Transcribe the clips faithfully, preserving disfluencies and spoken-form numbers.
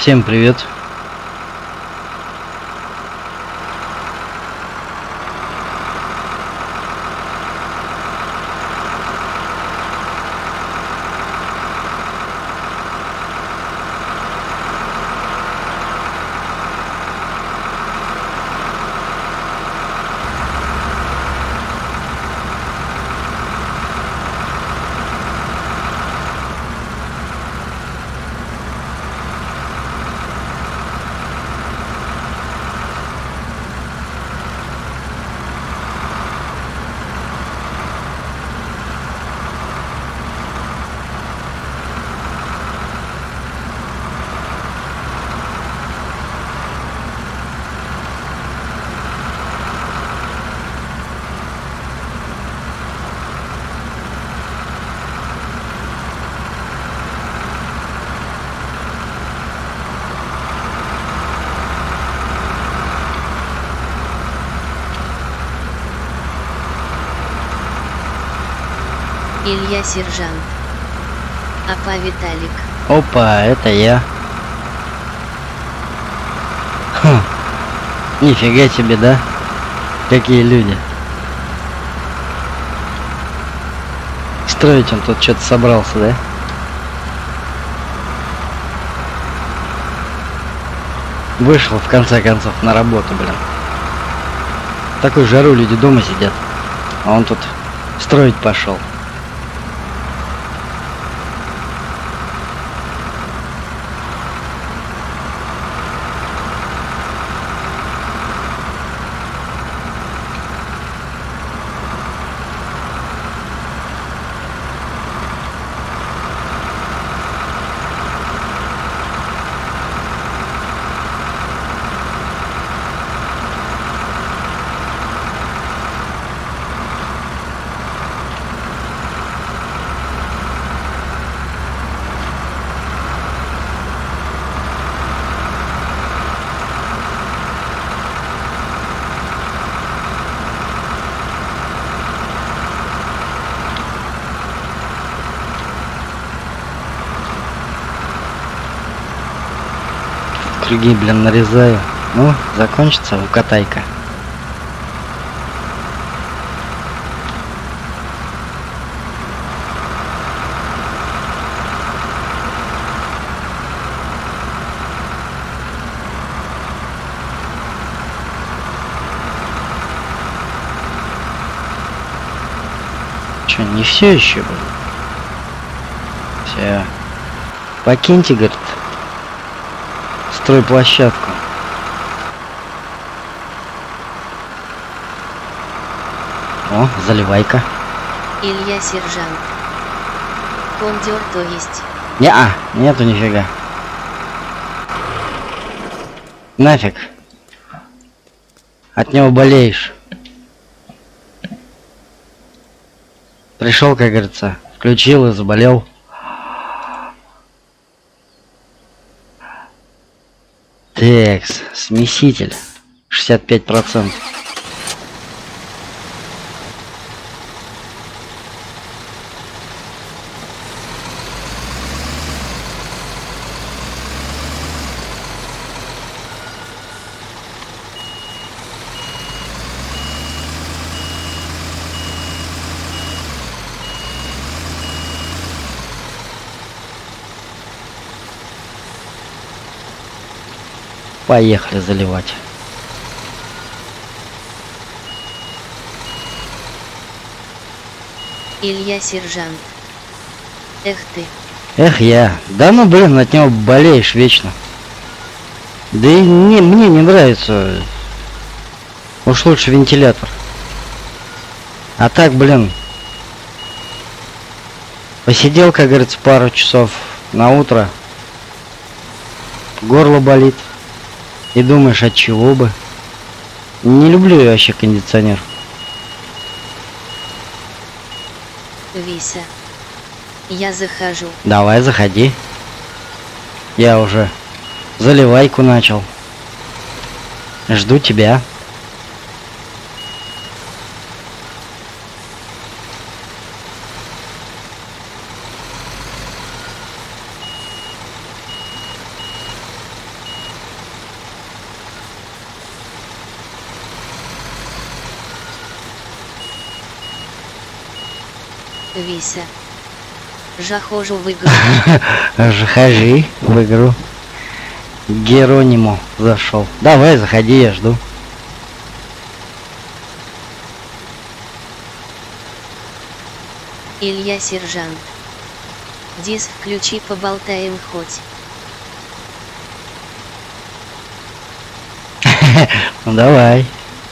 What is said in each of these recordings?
Всем привет. Илья Сержант. Апа Виталик. Опа, это я. Хм. Нифига себе, да? Какие люди. Строить он тут что-то собрался, да? Вышел в конце концов на работу, блин. В такую жару люди дома сидят, а он тут строить пошел. Круги, блин, нарезаю. Ну, закончится укатайка. Че, не все еще, блин? Все. Покиньте, говорит, стройплощадку. О, заливайка. Илья Сержант. Кондер, то есть. Не-а, нету нифига. Нафиг. От него болеешь. Пришел, как говорится, включил и заболел. Текс, смеситель. шестьдесят пять процентов. Поехали заливать. Илья Сержант. Эх ты. Эх я. Да ну блин, от него болеешь вечно. Да и не, мне не нравится. Уж лучше вентилятор. А так, блин. Посидел, как говорится, пару часов на утро. Горло болит. И думаешь, от чего бы? Не люблю я вообще кондиционер. Виса. Я захожу. Давай, заходи. Я уже заливайку начал. Жду тебя. Вися. Жахожу в игру. Заходи в игру. Геронимо зашел. Давай, заходи, я жду. Илья Сержант. Диск включи, поболтаем хоть. Ну давай.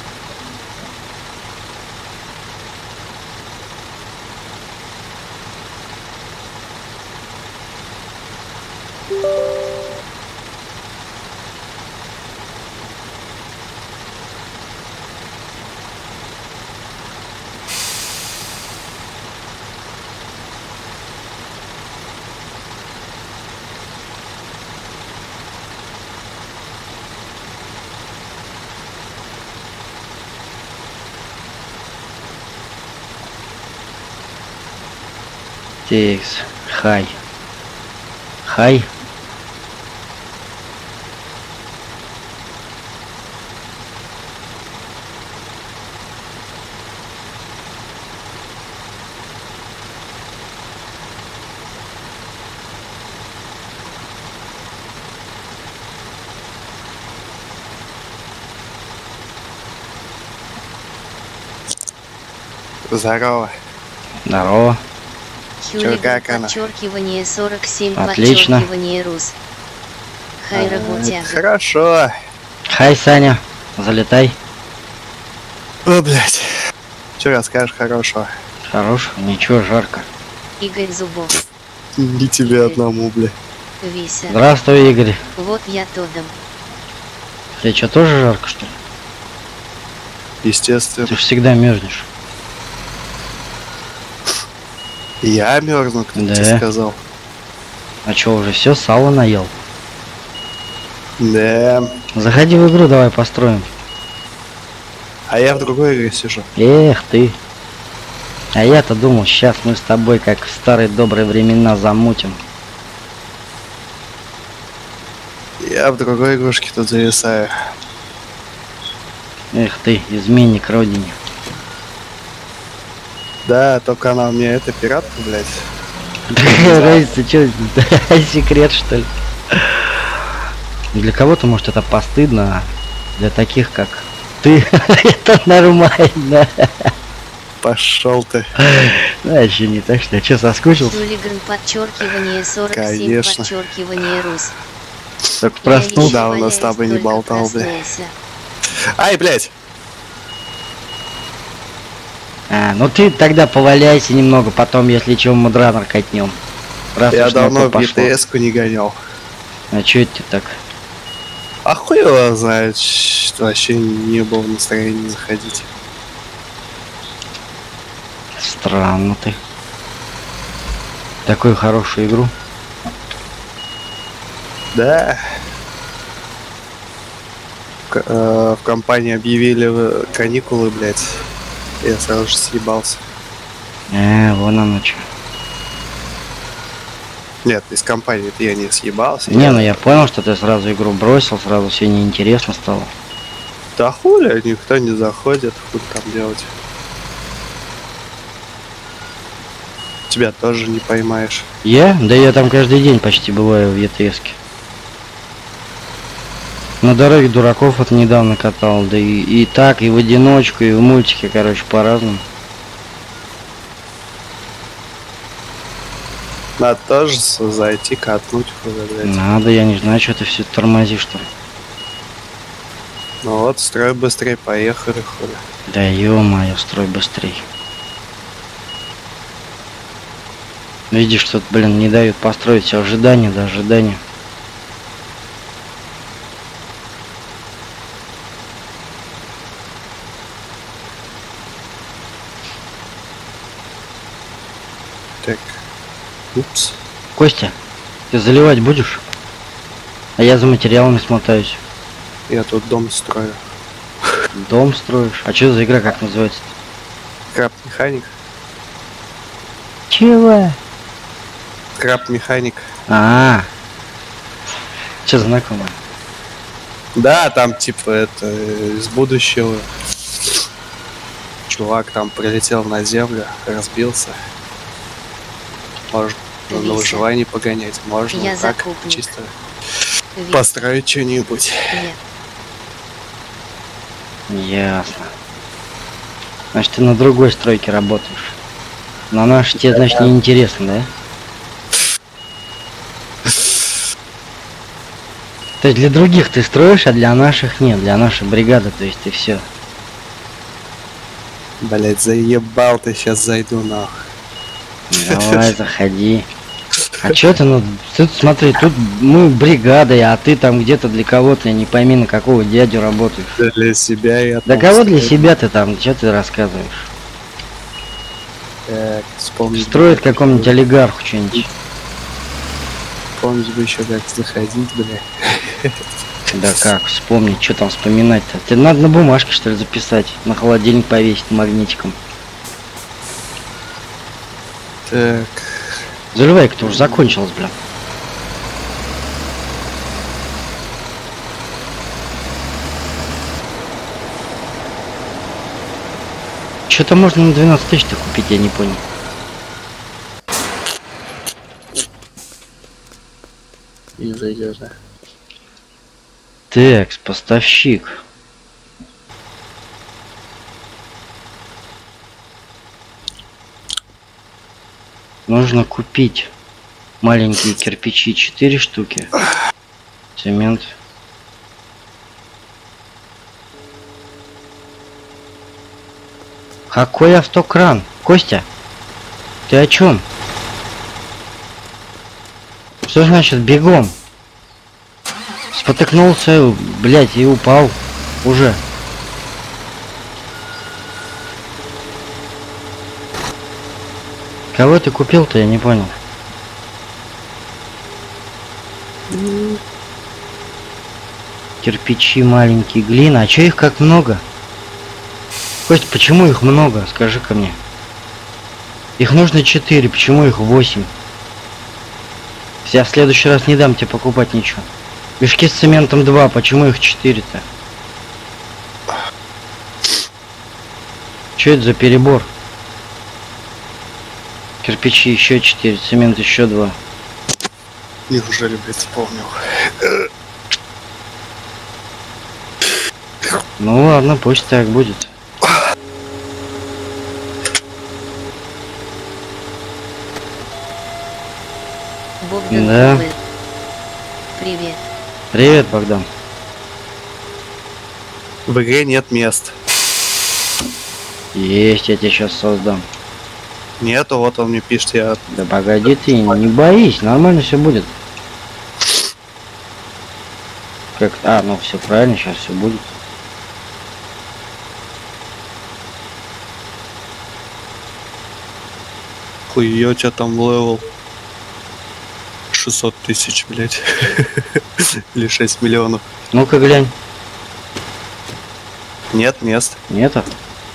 Текс. Хай. Хай. Здорово. Здорово. Хюлиган, как она? подчеркивание сорок семь, Отлично. подчеркивание рус. Хай работяга. Хорошо. Хай, Саня. Залетай. О, блядь. Че расскажешь хорошего? Хорош. Ничего, жарко. Игорь Зубов. Не тебе одному, бля. Вися. Здравствуй, Игорь. Вот я Тодом. Тебе что, тоже жарко, что ли? Естественно. Ты же всегда мерзнешь. Я мерзну, кто Да. тебе сказал. А что, уже все, сало наел? Да. Заходи в игру, давай построим. А я в другой игре сижу. Эх ты. А я-то думал, сейчас мы с тобой, как в старые добрые времена, замутим. Я в другой игрушке тут зависаю. Эх ты, изменник родине. Да, только она у меня это пиратка, блядь. Какая разница, что секрет, что ли? Для кого-то, может, это постыдно, а для таких, как ты, это нормально. Пошел ты. Ну, а еще не так, что я что, соскучился? Хулиган, подчеркивание сорок семь, Конечно. подчеркивание рус. Только Я еще проснулся. Да, у нас валяюсь, с тобой не только болтал, бля. проснулся. Ай, блядь. А, ну ты тогда поваляйся немного, потом, если чего, мудранер катнем. Раз Я уж на давно то в пошло. БТС-ку не гонял. А чё это так? А хуй его знает, что вообще не было настроения заходить. Странно ты. Такую хорошую игру. Да. К- э, в компании объявили э, каникулы, блядь. Я сразу же съебался. Э, вон оно чё. Нет, из компании это я не съебался. Не, ну я понял, что ты сразу игру бросил, сразу все неинтересно стало. Да хули, никто не заходит, хуй там делать. Тебя тоже не поймаешь. Я? Да я там каждый день почти бываю в ЕТСке. На дороге дураков вот недавно катал, да и, и так, и в одиночку, и в мультике, короче, по-разному. Надо тоже с- зайти, катнуть, хуй, блядь. Надо, я не знаю, что ты все тормозишь, что ли. Ну вот, строй быстрее, поехали, хуй. Да ё-моё, строй быстрей. Видишь, тут, блин, не дают построить все ожидания до ожидания. Так. Упс. Костя, ты заливать будешь? А я за материалами смотаюсь. Я тут дом строю. Дом строишь? А что за игра, как называется? Краб-механик. Чего? Краб-механик. А, что знакомо? Да, там типа это э, из будущего. Чувак там прилетел на землю, разбился. Можно на Вися. выживание погонять, можно Я вот так закупник. чисто Ви- построить что-нибудь. Я. Ясно. Значит, ты на другой стройке работаешь. На нашей тебе, значит, не интересно, да? То есть для других ты строишь, а для наших нет. Для нашей бригады, то есть и все. Блять, заебал ты, сейчас зайду нахуй. Давай, заходи. А чё ты, ну, тут смотри, тут мы бригадой, а ты там где-то для кого-то, я не пойми, на какого дядю работаешь. Для себя я Да там кого для строю. себя ты там, что ты рассказываешь? Так, вспомнить. Строит бы, как- какому-нибудь олигарху что-нибудь. Вспомнить бы еще как заходить, бля. Да как, вспомнить, что там вспоминать-то? Тебе надо на бумажке, что ли, записать, на холодильник повесить магнитиком. Так, Заливайка-то уже закончилась, бля. Что-то можно на двенадцать тысяч-то купить, я не понял. не зайдешь, да? Так, поставщик. Нужно купить маленькие кирпичи, четыре штуки. Цемент. Какой автокран? Костя, ты о чем? Что значит бегом? Спотыкнулся, блять, и упал уже. Кого ты купил-то, я не понял. Кирпичи маленькие, глина. А чё их как много? Кость, почему их много? Скажи-ка мне. Их нужно четыре, почему их восемь? Я в следующий раз не дам тебе покупать ничего. Мешки с цементом два, почему их четыре-то? Что это за перебор? Кирпичи еще четыре, цемент еще два. Неужели, блядь, вспомнил? Ну ладно, пусть так будет. Богдан Да. Коваль. Привет. Привет, Богдан. В игре нет мест. Есть, я тебе сейчас создам. Нету, вот он мне пишет, я... Да погоди ты, не боись, нормально все будет. Как? А, ну все правильно, сейчас все будет. Хуё, что там левел? шестьсот тысяч, блядь. Или шесть миллионов. Ну-ка глянь. Нет мест. Нету?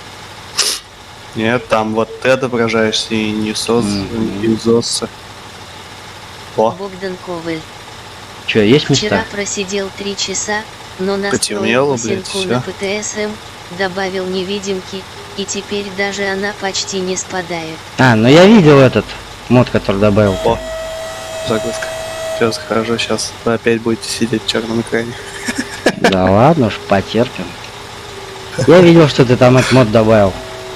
Нет, там вот ты отображаешься и не соз, Мгм. и зосся. О, Богдан Коваль. Че, есть Вчера места? просидел три часа, но настроил Потемнело, блядь, кусинку всё. на ПТСМ, добавил невидимки, и теперь даже она почти не спадает. А, ну я видел этот мод, который добавил. О. загрузка. Сейчас хорошо, сейчас вы опять будете сидеть в черном экране. Да ладно уж, потерпим. Я видел, что ты там этот мод добавил.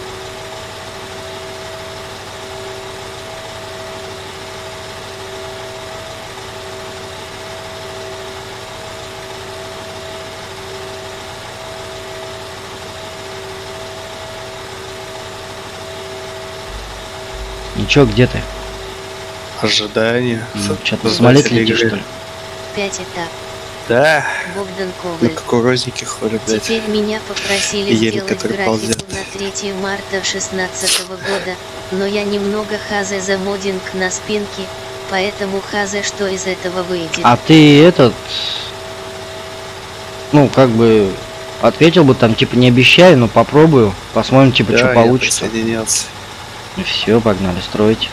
Ничего, где ты? Ожидание. Что-то Создатель самолет летишь, игры. что ли? Пять этап. Да, Богдан на Коваль. кукурузники ходят, блядь. Теперь меня попросили Ель, сделать который графику ползет. на третье марта шестнадцатого года, но я немного хазе за моддинг на спинке, поэтому хазе что из этого выйдет. А ты этот... Ну, как бы... Ответил бы там, типа, не обещаю, но попробую. Посмотрим, типа, Да, что я получится. присоединился. И все, погнали строить.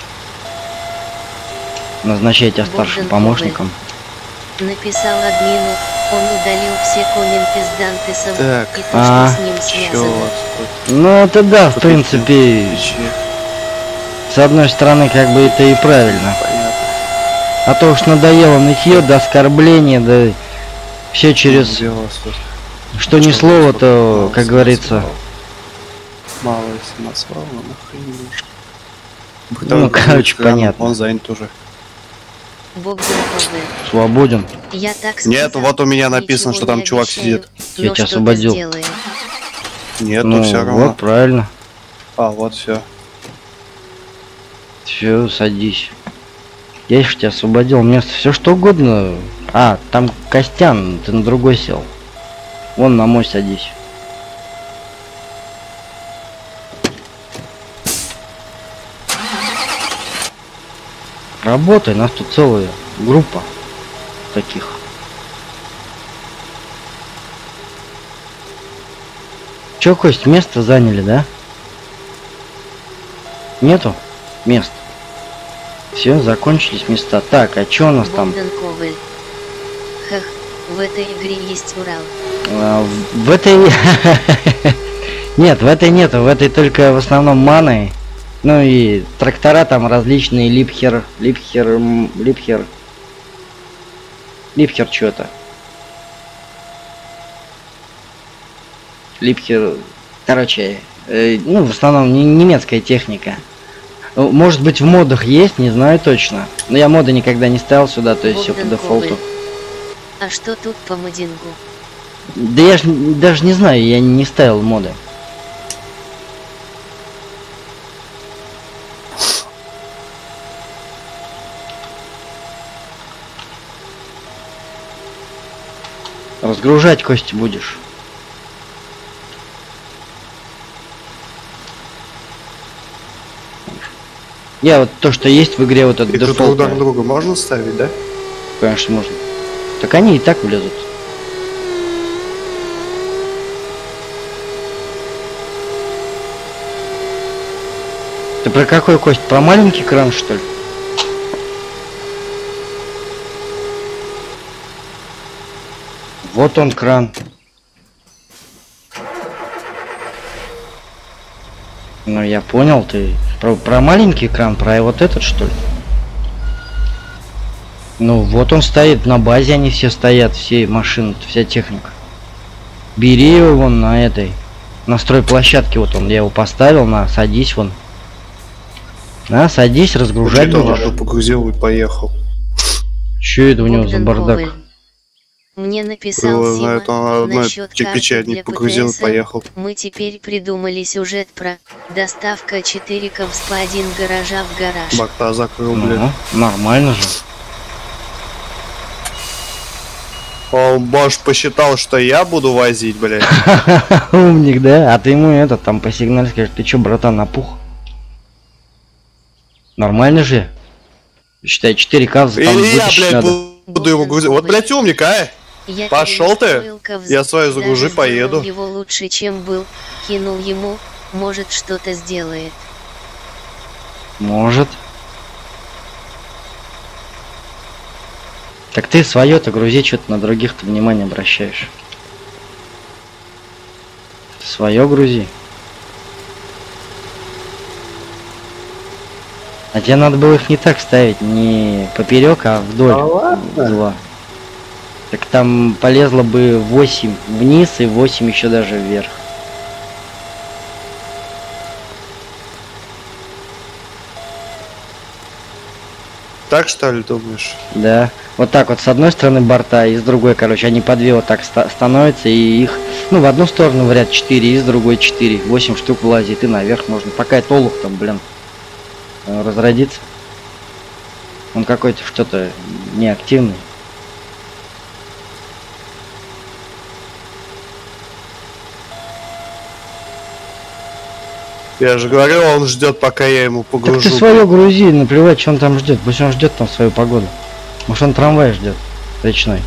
Назначай тебя старшим Богдан помощником. Написал админу, он удалил все комменты с Дантесом Так, и то, а, что с ним связано. Чё тут? Ну, это да, в Тут принципе... ключи. С одной стороны, как бы это и правильно. Понятно. А то уж надоело нытье до оскорбления, да все через... Где у вас тут? Что ни Что слово, у вас тут? то, Мало как самосвалов. говорится... Мало самосвала, нахрен нужно. Ну, Второй короче, кран, понятно. Он занят уже. Богдан Коваль. Свободен. Я так Нет, сказал, вот у меня написано, ничего что там не чувак обещаю, сидит. Я но тебя что-то освободил. сделаем. Нет, Ну, все равно. вот, правильно. А, вот все. Все, садись. Я ж тебя освободил. Место все что угодно. А, там Костян, ты на другой сел. Вон на мой садись. Работай, нас тут целая группа таких. Чё, Кость, место заняли, да? Нету мест. Все, закончились места. Так, а чё у нас там? Богдан Коваль. Хах, в этой игре есть Урал. А, в в этой... Нет, в этой нету. В этой только в основном маны. Ну и трактора там различные. Липхер, Липхер, м, Липхер. Липхер что-то. Липхер... Короче, э, ну в основном не- немецкая техника. Ну, может быть в модах есть, не знаю точно. Но я моды никогда не ставил сюда, то есть все по Богдан дефолту. Коваль. А что тут по модингу? Да я ж н- даже не знаю, я не ставил моды. Разгружать, Кости, будешь. Я вот то, что есть в игре, вот этот И тут дефолт, друг друга можно ставить, да? конечно, можно. Так они и так влезут. Ты про какой, Кость? Про маленький кран, что ли? Вот он кран. Ну я понял, ты про, про маленький кран, про вот этот, что ли? Ну вот он стоит, на базе они все стоят, все машины, вся техника. Бери его вон на этой, на стройплощадке, вот он, я его поставил, на, садись вон. На, садись, разгружать Что-то будешь. ладно, погрузил и поехал. Че это у него за Богдан бардак? Коваль. Мне написал Его на Сима этом на одной насчет карты для печатник погрузил и ПТС. поехал. Мы теперь придумали сюжет про доставка четыре ковспа один гаража в гараж. Бакта закрыл, блядь. Ну, нормально же. Он, может, посчитал, что я буду возить, блядь. Умник, да? А ты ему это там по сигнале скажешь, ты чё, братан, напух? Нормально же? Считай, четыре ка там Или я, вытащить блядь, надо. буду его грузить. Вот, блядь, умник, а? Я Пошёл ты. перенастроил ковз, Я свою загружу, даже поеду. сделал его лучше, чем был. Кинул ему, может что-то сделает. Может. Так ты свое-то грузи, что-то на других-то внимание обращаешь. Свое грузи. А тебе надо было их не так ставить, не поперек, а вдоль. Да ладно? Два. Так там полезло бы восемь вниз и восемь еще даже вверх. Так что ли думаешь? Да. Вот так вот с одной стороны борта и с другой, короче, они по две вот так ста- становятся, и их, ну, в одну сторону в ряд четыре, и с другой четыре. восемь штук влазит, и наверх можно. Пока это олух там, блин, э, разродится. Он какой-то что-то неактивный. Я же говорил, он ждет, пока я ему Так ты погружу. свое грузи, наплевать, что он там ждет. Пусть он ждет там свою погоду. Может, он трамвай ждет речной.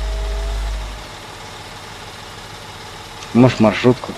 Может, маршрутку.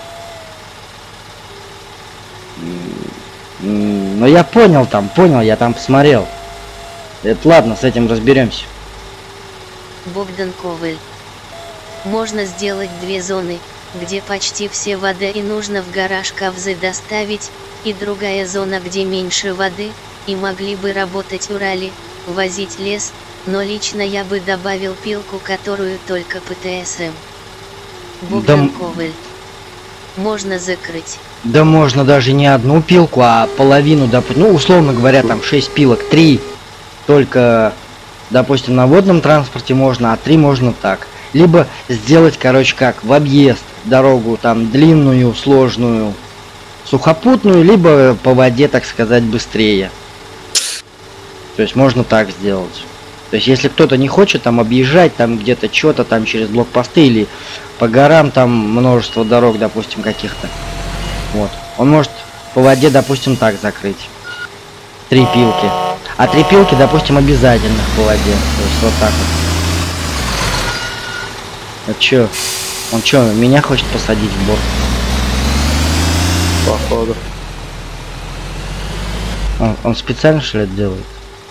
М, Ну я понял там, понял, я там посмотрел. Это ладно, с этим разберемся. Богдан Коваль. Можно сделать две зоны, где почти все вода и нужно в гараж ковзы доставить, и другая зона, где меньше воды, и могли бы работать Урали, возить лес, но лично я бы добавил пилку, которую только ПТСМ. Богдан Да... Коваль. Можно закрыть. Да можно даже не одну пилку, а половину, допустим, ну, условно говоря, там шесть пилок, три только, допустим, на водном транспорте можно, а три можно так. Либо сделать, короче, как в объезд дорогу, там, длинную, сложную, сухопутную, либо по воде, так сказать, быстрее. То есть можно так сделать. То есть если кто-то не хочет там объезжать, там где-то что-то там через блокпосты или по горам, там множество дорог, допустим, каких-то. Вот. Он может по воде, допустим, так закрыть. Три пилки. А три пилки, допустим, обязательно по воде. То есть вот так вот. А чё? Он чё, меня хочет посадить в борт? Походу. Он, он специально, что ли, это делает?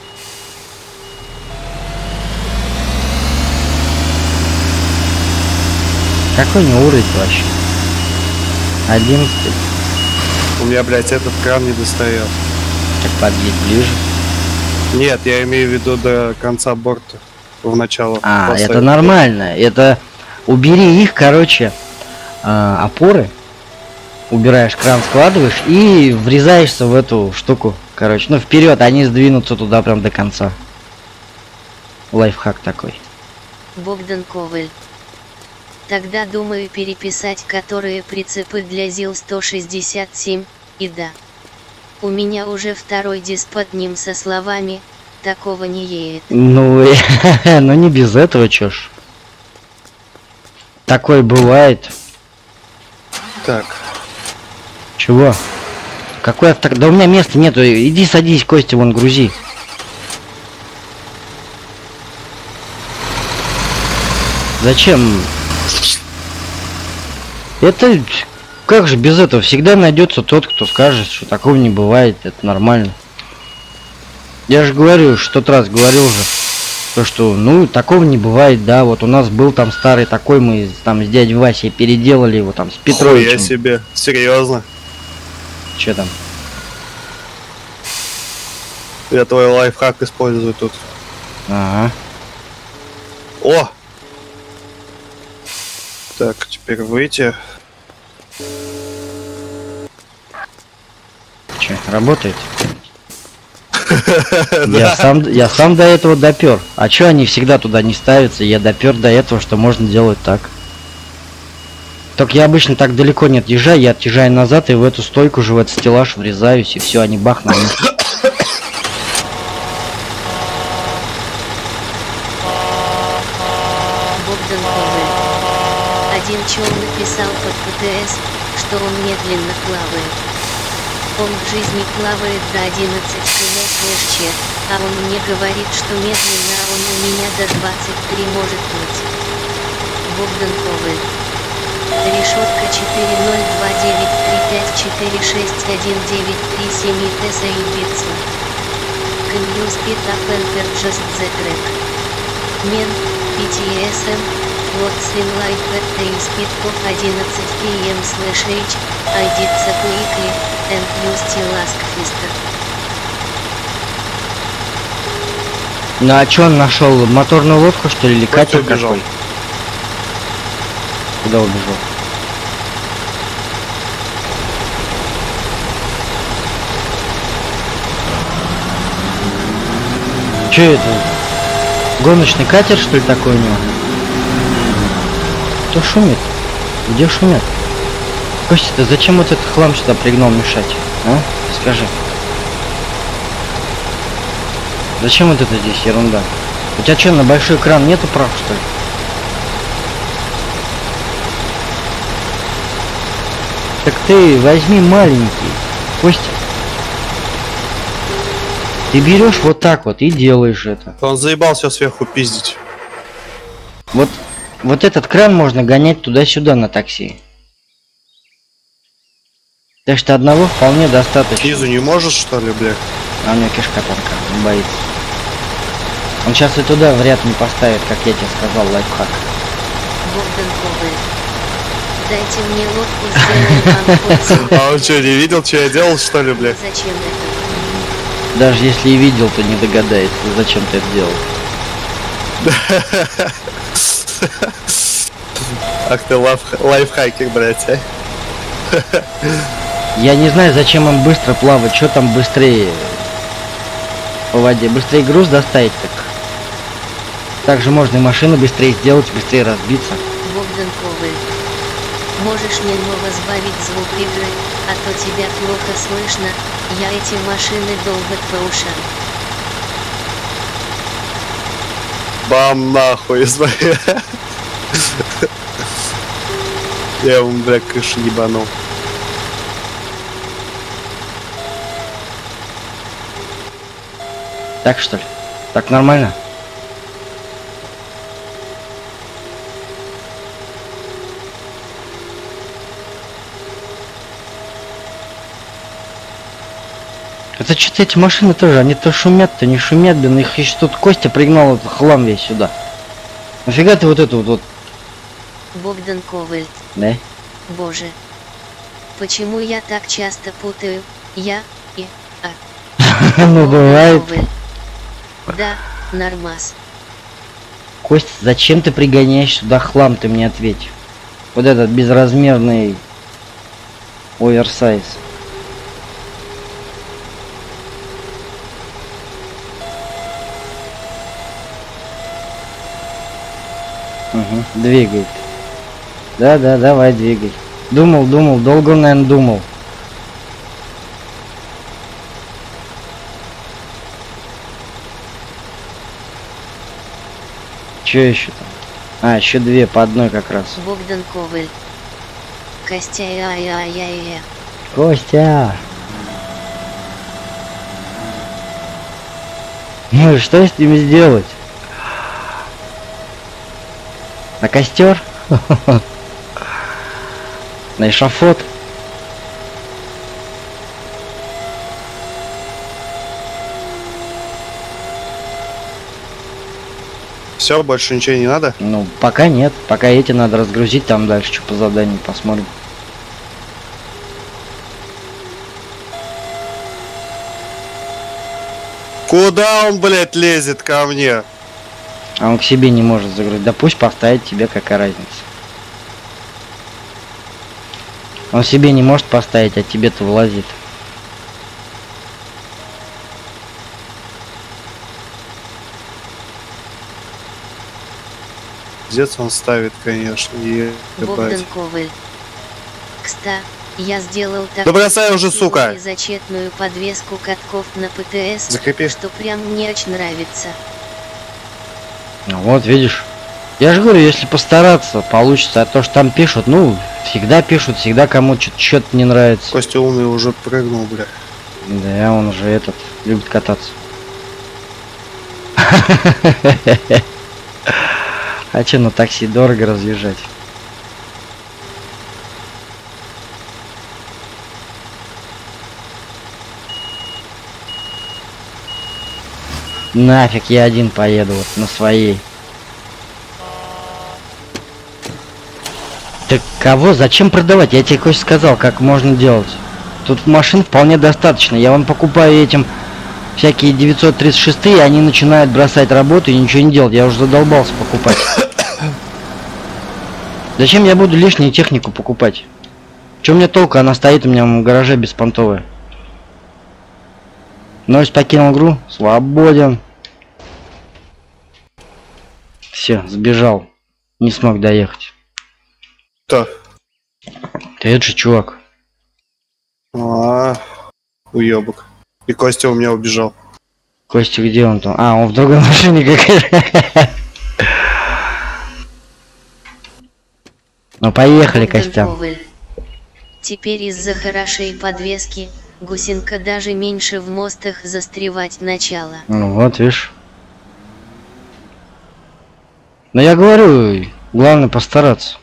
Какой у него уровень вообще? Одиннадцатый. У меня, блядь, этот кран не достает. Так подъедь ближе. Нет, я имею в виду до конца борта. В начало. А, поставить. это нормально. Это убери их, короче, э, опоры. Убираешь кран, складываешь и врезаешься в эту штуку. Короче, ну вперед, они сдвинутся туда прям до конца. Лайфхак такой. Богдан Коваль. Тогда думаю переписать, которые прицепы для ЗИЛ сто шестьдесят семь, и да. У меня уже второй диск под ним со словами «такого не едет». Ну, ну не без этого, чё ж. Такое бывает. Так. Чего? Какой авто... Да у меня места нету. Иди садись, Костя, вон грузи. Зачем? Это... Как же без этого? Всегда найдется тот, кто скажет, что такого не бывает. Это нормально. Я же говорю, что тот раз говорил же, то что, ну, такого не бывает, да. Вот у нас был там старый такой, мы там с дядей Васей переделали его там с Петровичем. Я себе, серьезно. Че там? Я твой лайфхак использую тут. Ага. О! Так, теперь выйти. Че, работает? Я сам, я сам до этого допер. А чё они всегда туда не ставятся? Я допер до этого, что можно делать так. Только я обычно так далеко не отъезжаю, я отъезжаю назад и в эту стойку же, в этот стеллаж врезаюсь, и все, они бах на месте. Богдан Коваль. Один чел написал под ПТС, что он медленно плавает. Он в жизни плавает до одиннадцати километров, а он мне говорит, что медленно, а он у меня до двадцати трёх может быть. Богдан Коваль. Решетка четыре ноль два девять три пять четыре шесть один девять три семь Теса Юбица. Can you speed up enter just the track? Мен, пи ти эс эм, what's in life at the speed of eleven p m slash h, I did the quickly, and you still ask faster. Ну а чё он нашел? Моторную лодку, что ли, или катер какой? Куда убежал? Чё это? Гоночный катер, что ли, такой у него? Кто шумит? Где шумят? Костя, ты зачем вот этот хлам сюда пригнал мешать? А? Скажи. Зачем вот это здесь ерунда? У тебя что, на большой экран нету прав, что ли? Так ты возьми маленький, Костя. Ты берешь вот так вот и делаешь это. Он заебал все сверху пиздить. Вот, вот этот кран можно гонять туда-сюда на такси. Так что одного вполне достаточно. Снизу не можешь, что ли, блядь? А у него кишка тонка, он боится. Он сейчас и туда в ряд не поставит, как я тебе сказал, лайфхак. Богдан Коваль. Дайте мне лодку, сделаю вам кольца. А он что, не видел, что я делал, что ли, блядь? Зачем это? Даже если и видел, то не догадается, зачем ты это делал. Ах ты лайф, лайфхакер, блядь, а? Я не знаю, зачем им быстро плавать, что там быстрее по воде. Быстрее груз доставить, так. Также можно и машину быстрее сделать, быстрее разбиться. Богдан Коваль. Можешь немного сбавить звук игры, а то тебя плохо слышно, я эти машины долбят по ушам. Бам нахуй, смотри. Я ему, бля, крышу ебанул. Так что ли? Так нормально? Это что-то эти машины тоже, они то шумят, то не шумят, блин, их еще тут Костя пригнал этот хлам весь сюда. Нафига ты вот эту вот, вот... Богдан Коваль. Да? Боже. Почему я так часто путаю, я и а? Ну бывает. Коваль. Да, нормас. Костя, зачем ты пригоняешь сюда хлам, ты мне ответь. Вот этот безразмерный оверсайз. Угу, двигает. Да, да, давай, двигай. Думал, думал, долго, наверное, думал. Че еще там? А, еще две по одной как раз. Богдан Коваль. Костя я я я я. Костя! Ну и что с ними сделать? На костер? На эшафот? Все, больше ничего не надо? Ну, пока нет. Пока эти надо разгрузить, там дальше что по заданию посмотрим. Куда он, блядь, лезет ко мне? А он к себе не может загрузить. Да пусть поставит, тебе какая разница. Он себе не может поставить, а тебе-то влазит. Пиздец он ставит, конечно, ебать. Богдан Коваль. Кстати, я сделал так. Да бросай уже, сука! Зачетную подвеску катков на ПТС, Закрепи. что прям мне очень нравится. Ну вот, видишь. Я же говорю, если постараться, получится. А то, что там пишут, ну, всегда пишут, всегда кому-то что-то не нравится. Костя умный уже прыгнул, бля. Да, он уже этот, любит кататься. А че, на такси дорого разъезжать? Нафиг, я один поеду вот на своей. Так кого? Зачем продавать? Я тебе кое-что сказал, как можно делать. Тут машин вполне достаточно. Я вон покупаю этим всякие девятьсот тридцать шесть, и они начинают бросать работу и ничего не делать. Я уже задолбался покупать. Зачем я буду лишнюю технику покупать? Че мне толку? Она стоит у меня в гараже беспонтовая. Нойс покинул игру. Свободен. Все, сбежал. Не смог доехать. Кто? Ты это же чувак. А, уебок. И Костя у меня убежал. Костя, где он там? А, он в другой машине какая-то. Ну поехали, Костя. Теперь из-за хорошей подвески гусенка даже меньше в мостах застревать начала. Ну вот, видишь. Но я говорю, главное постараться.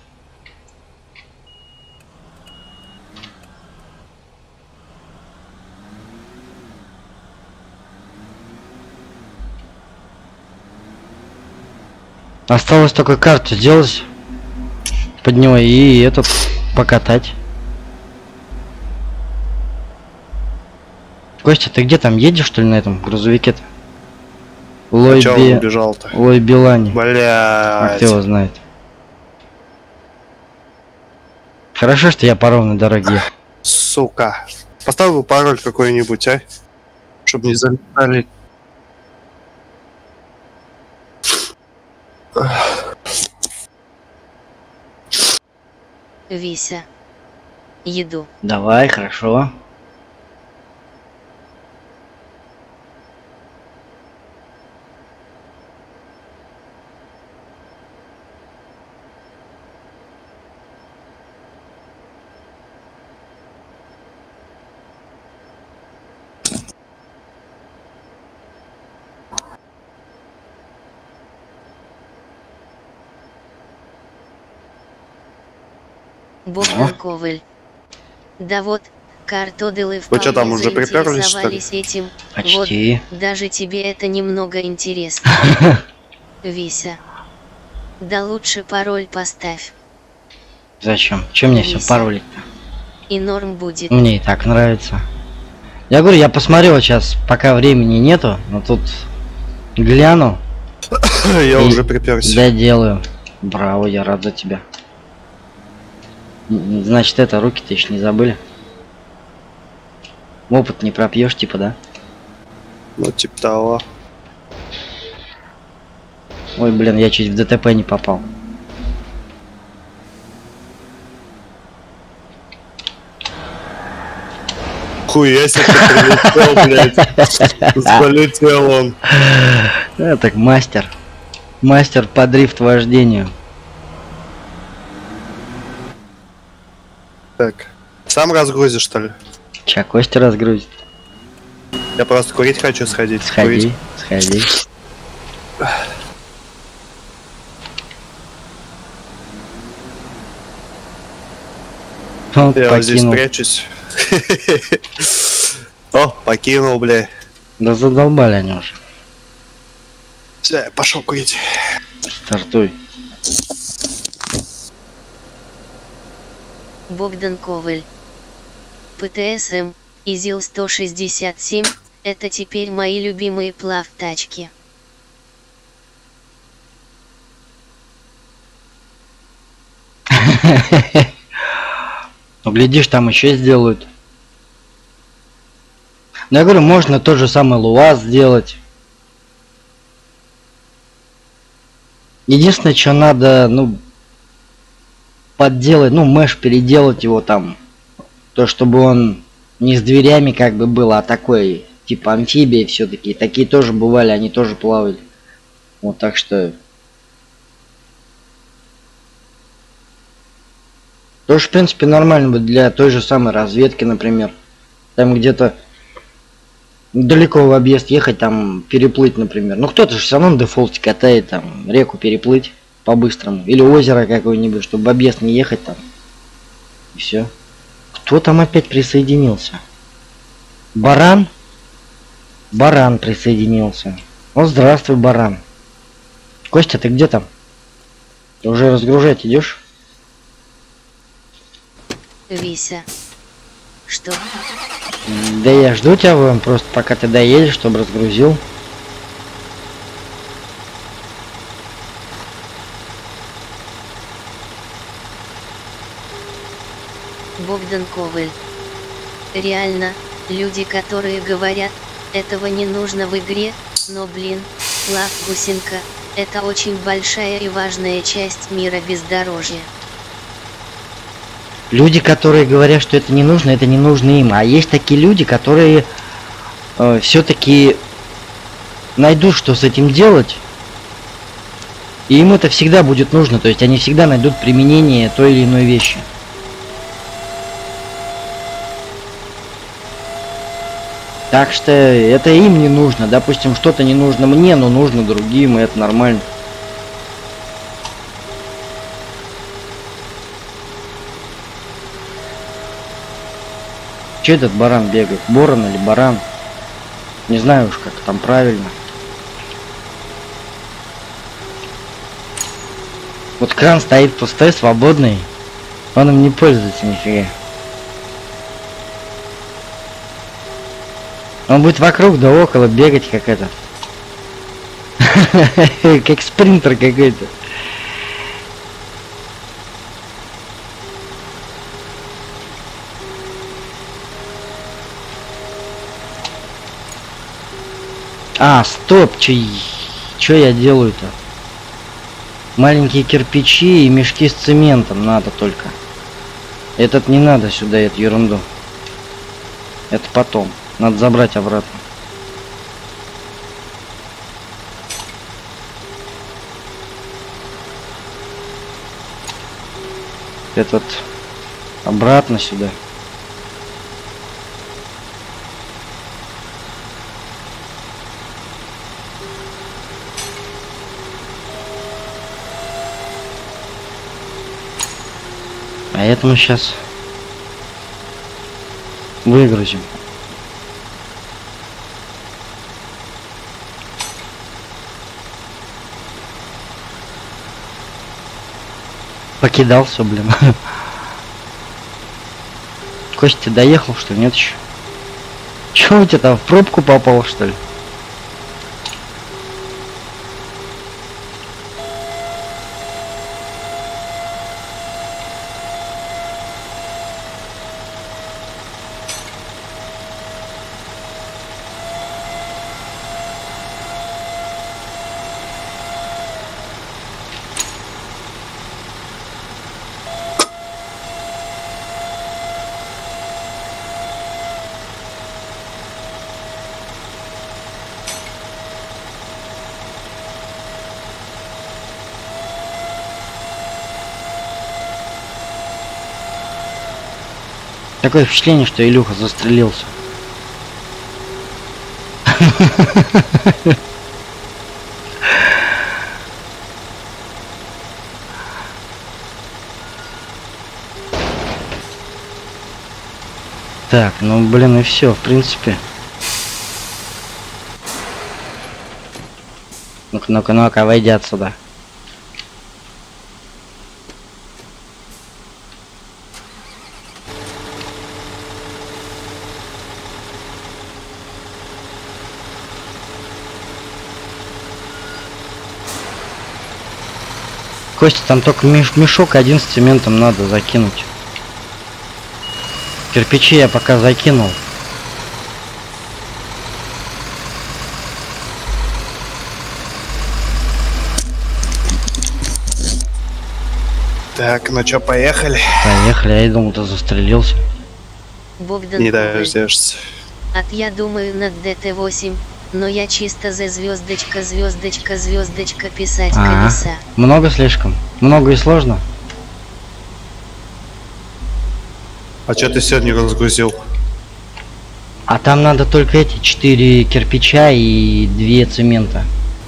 Осталось только карту сделать под него и этот покатать. Костя, ты где там едешь, что ли, на этом грузовике-то? Лой Чё он Би... убежал-то? Лой Билани. А Блядь. кто его знает. Хорошо, что я по ровной дороге ехал. Сука. Поставь бы пароль какой-нибудь, а? Чтоб не залетали. Вися. Еду. Давай, хорошо. Богдан Коваль. Да вот, картоделы Вы чё, там вполне уже приперлись, что ли? заинтересовались этим. Почти. Вот, даже тебе это немного интересно. Вися. Да лучше пароль поставь. Зачем? Чем мне все Вися. паролить-то? И норм будет. Мне и так нравится. Я говорю, я посмотрел сейчас, пока времени нету, но тут гляну. Я и уже приперся. доделаю. Браво, я рад за тебя. М, Значит, это руки-то еще не забыли. Опыт не пропьешь, типа, да? Ну, типа того. Ой, блин, я чуть в ДТП не попал. Хуя себе ты прилетел, блядь. Залетел он. А, так мастер. Мастер по дрифт вождению. Так. Сам разгрузишь, что ли? Ча, Костя разгрузит. Я просто курить хочу сходить. Сходи, Курить. сходи. Он Я вот здесь покинул. прячусь. О, покинул, бля. Да задолбали они уже. Все, я пошел курить. Стартуй. Богдан Коваль. ПТСМ, ИЗИЛ сто шестьдесят семь, это теперь мои любимые плавтачки. Ну, глядишь, там еще сделают. Ну, я говорю, можно тот же самый ЛуАЗ сделать. Единственное, что надо, ну, подделать, ну, мэш переделать его там. То, чтобы он не с дверями как бы был, а такой, типа амфибия все-таки. Такие тоже бывали, они тоже плавали. Вот, так что... Тоже, в принципе, нормально будет для той же самой разведки, например. Там где-то далеко в объезд ехать, там переплыть, например. Ну, кто-то же все равно на дефолте катает, там, реку переплыть по-быстрому. Или озеро какое-нибудь, чтобы в объезд не ехать там. И все. Кто там опять присоединился? Баран? Баран присоединился. О, здравствуй, Баран. Костя, ты где там? Ты уже разгружать идешь? Вися. Что? Да я жду тебя, вон, просто пока ты доедешь, чтобы разгрузил. Богдан Коваль. Реально, люди, которые говорят, этого не нужно в игре, но блин, плав гусенка, это очень большая и важная часть мира бездорожья. Люди, которые говорят, что это не нужно, это не нужно им. А есть такие люди, которые э, все-таки найдут, что с этим делать. И им это всегда будет нужно. То есть они всегда найдут применение той или иной вещи. Так что это им не нужно. Допустим, что-то не нужно мне, но нужно другим, и это нормально. Че этот баран бегает? Борон или баран? Не знаю уж, как там правильно. Вот кран стоит пустой, свободный. Он им не пользуется нифига. Он будет вокруг да около бегать как это. Как спринтер какой-то. А, стоп, чё, чё я делаю-то? Маленькие кирпичи и мешки с цементом надо только. Этот не надо сюда, эту ерунду. Это потом. Надо забрать обратно. Этот обратно сюда. А это мы сейчас выгрузим. Покидал все, блин. Костя, ты доехал, что ли? Нет еще? Че у тебя там в пробку попал, что ли? Такое впечатление, что Илюха застрелился. Так, ну блин, и все, в принципе. Ну-ка, ну-ка, ну-ка, войди отсюда. Костя, там только меш мешок один с цементом надо закинуть. Кирпичи я пока закинул. Так, ну чё, поехали? Поехали, я и думал, ты застрелился. Богдан Не Коваль. дождешься. От я думаю над дэ тэ восемь, но я чисто за звездочка, звездочка, звездочка писать А, колеса. много слишком? Много и сложно? А чё ты сегодня разгрузил? А там надо только эти четыре кирпича и две цемента.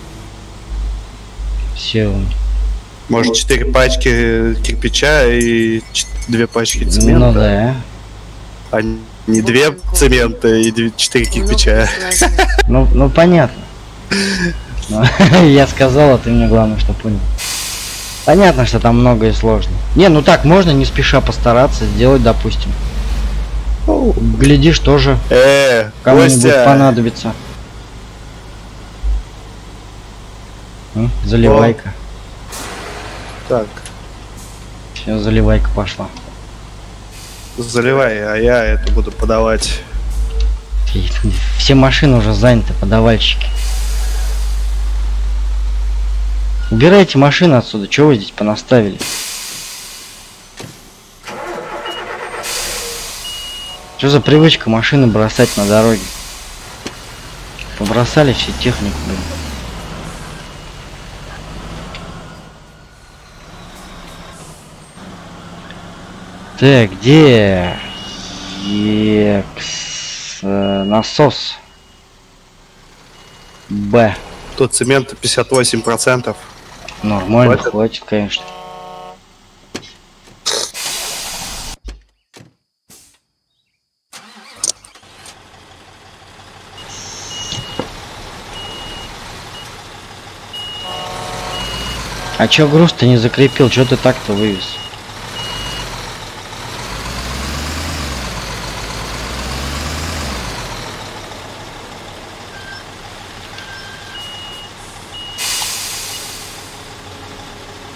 Все. Может, четыре пачки кирпича и ч- две пачки цемента? Ну да. А не две цемента и две- четыре кирпича. Много сложно. Ну, ну понятно. Ну, я сказал, а ты мне главное, что понял. Понятно, что там много и сложно. Не, ну так можно не спеша постараться сделать, допустим. Глядишь, тоже Э, кому-нибудь Костя! понадобится. М, Заливайка. Так, Все, заливайка пошла. заливай, а я это буду подавать. И все машины уже заняты, подавальщики. Убирайте машины отсюда, чего вы здесь понаставили? Что за привычка машины бросать на дороге? Побросали все технику, блин. Так, где Екс, э, насос Б? Тут цемента пятьдесят восемь процентов. Нормально, Хватит? хватит, конечно. А чё груз ты не закрепил? Чё ты так-то вывез?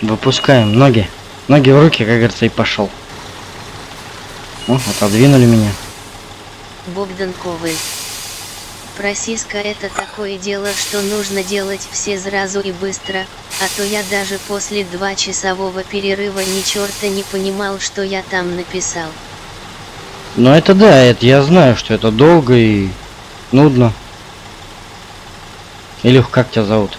Выпускаем ноги. Ноги в руки, как говорится, и пошел. О, отодвинули меня. Богдан Коваль. Просиска — это такое дело, что нужно делать все сразу и быстро, а то я даже после двухчасового перерыва ни черта не понимал, что я там написал. Ну это да, это я знаю, что это долго и нудно. Илюх, как тебя зовут?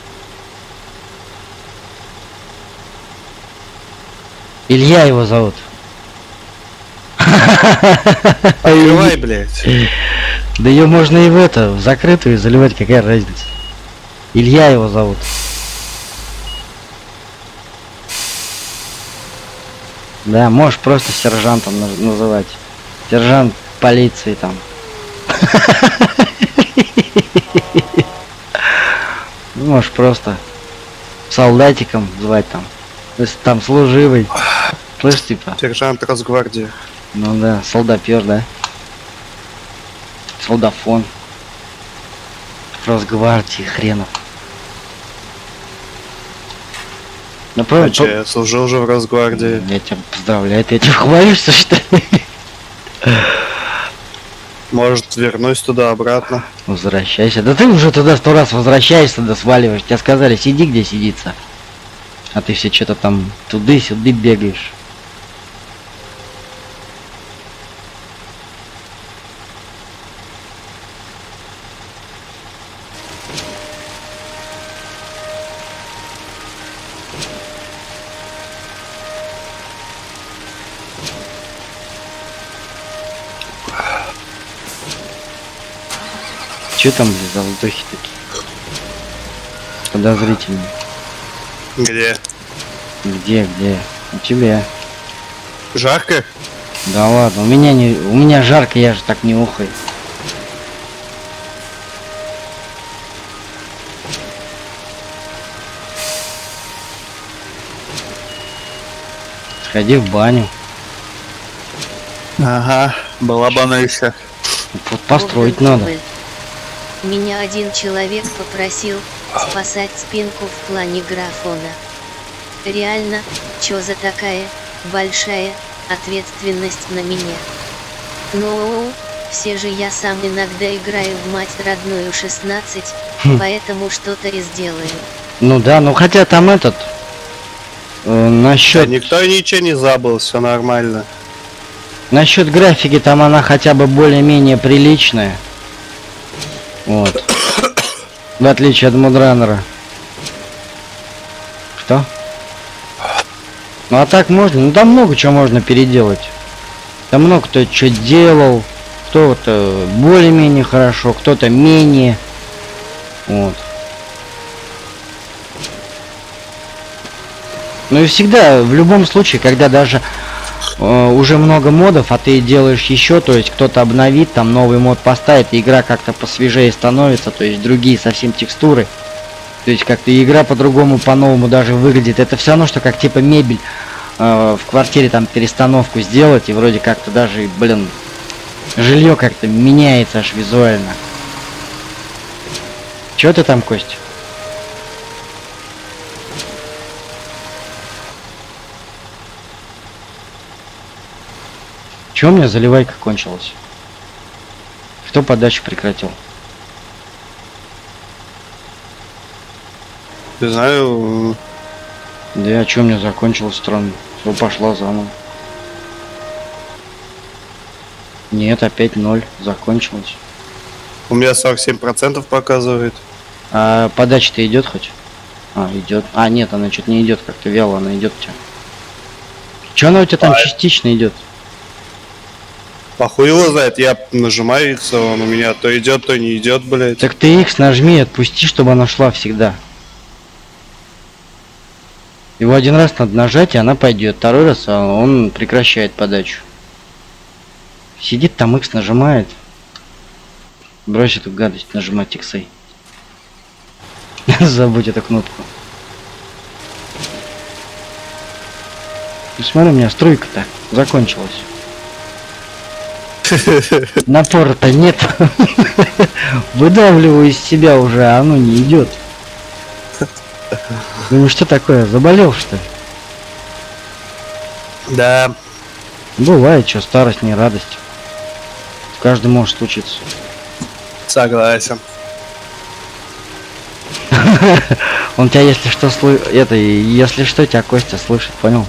Илья его зовут. Открывай, блядь. Да ее можно и в это, в закрытую заливать, какая разница. Илья его зовут. Да, можешь просто сержантом наз- называть. Сержант полиции там. Можешь просто солдатиком звать там. То есть там служивый. Слышь, типа. Сержант Росгвардии. Ну да, солдапер, да. Солдафон. Росгвардии хренов. Ну А правильно, че, я служил уже в Росгвардии. я тебя поздравляю, ты этим хвалишься, что ли? Может, вернусь туда-обратно. Возвращайся. Да ты уже туда сто раз возвращаешься, да сваливаешь. Тебе сказали, сиди где сидится. А ты все что-то там туды-сюды бегаешь. Че там, блин, за вздохи такие? Подозрительные. Где? Где, где? У тебя. Жарко? Да ладно, у меня не. У меня жарко, я же так не ухаю. Сходи в баню. Ага, была бы она еще. Вот построить Богдан надо. Коваль. Меня один человек попросил спасать спинку в плане графона. Реально, чё за такая большая ответственность на меня? Ну, все же я сам иногда играю в мать родную шестнадцать, Хм. поэтому что-то и сделаю. Ну да, ну хотя там этот. Э, Да, насчет. никто ничего не забыл, все нормально. Насчет графики там она хотя бы более-менее приличная. Вот. В отличие от Мудранера. Что? Ну а так можно, ну там много чего можно переделать. Там много кто что делал, кто-то более-менее хорошо, кто-то менее. Вот. Ну и всегда, в любом случае, когда даже э, уже много модов, а ты делаешь еще, то есть кто-то обновит, там новый мод поставит, и игра как-то посвежее становится, то есть другие совсем текстуры. То есть как-то игра по-другому, по-новому даже выглядит. Это все равно, что как типа мебель э, в квартире там перестановку сделать, и вроде как-то даже, блин, жилье как-то меняется аж визуально. Чё ты там, Кость? Чё у меня заливайка кончилась? Кто подачу прекратил? Не знаю, Да, а чё у меня закончилось странно? Всё, пошла заново. Нет, опять ноль. Закончилось. у меня сорок семь процентов показывает. А подача-то идет хоть? А, идет. А, нет, она что-то не идет, как-то вяло она идет у тебя. Чё она у тебя там А. частично идет? Похуй его знает, я нажимаю икс, он у меня то идет, то не идет, блядь. Так ты X нажми и отпусти, чтобы она шла всегда. Его один раз надо нажать, и она пойдет. Второй раз а он прекращает подачу. Сидит там X нажимает. Брось эту гадость нажимать иксой. Забудь эту кнопку. Ну смотри, у меня струйка-то закончилась. Напора-то нет. Выдавливаю из себя уже, а оно не идет. Ну что такое, заболел что ли? Да. Бывает, что старость не радость. Каждый может случиться. Согласен. Он тебя, если что, слы... это, если что, тебя Костя слышит, понял?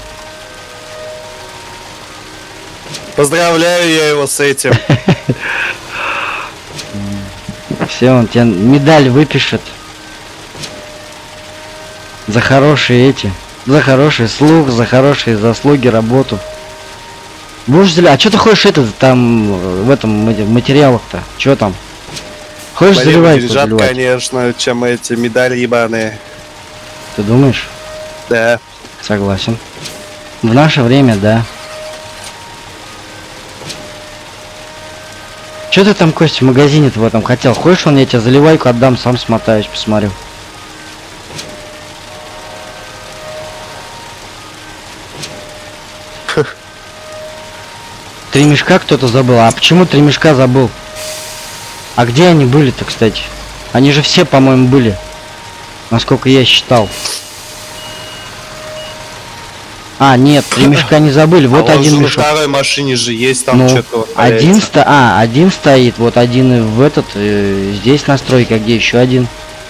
Поздравляю я его с этим. Все, он тебе медаль выпишет. За хорошие эти. За хороший слух, за хорошие заслуги, работу. Будешь заливать? А что ты хочешь это там в этом в материалах-то? Что там? Хочешь заливать? Лежат, конечно, чем эти медали ебаные. Ты думаешь? Да. Согласен. В наше время, да. Что ты там, Костя, в магазине-то в этом хотел? Хочешь, он я тебе заливайку отдам, сам смотаюсь, посмотрю. Три мешка кто-то забыл. А почему три мешка забыл? А где они были-то, кстати? Они же все, по-моему, были. Насколько я считал. А, нет, три мешка не забыли. Вот а один же мешок. На второй машине же есть там ну, что-то. один сто... А, один стоит. Вот один и в этот. Э, здесь настройка, где еще один.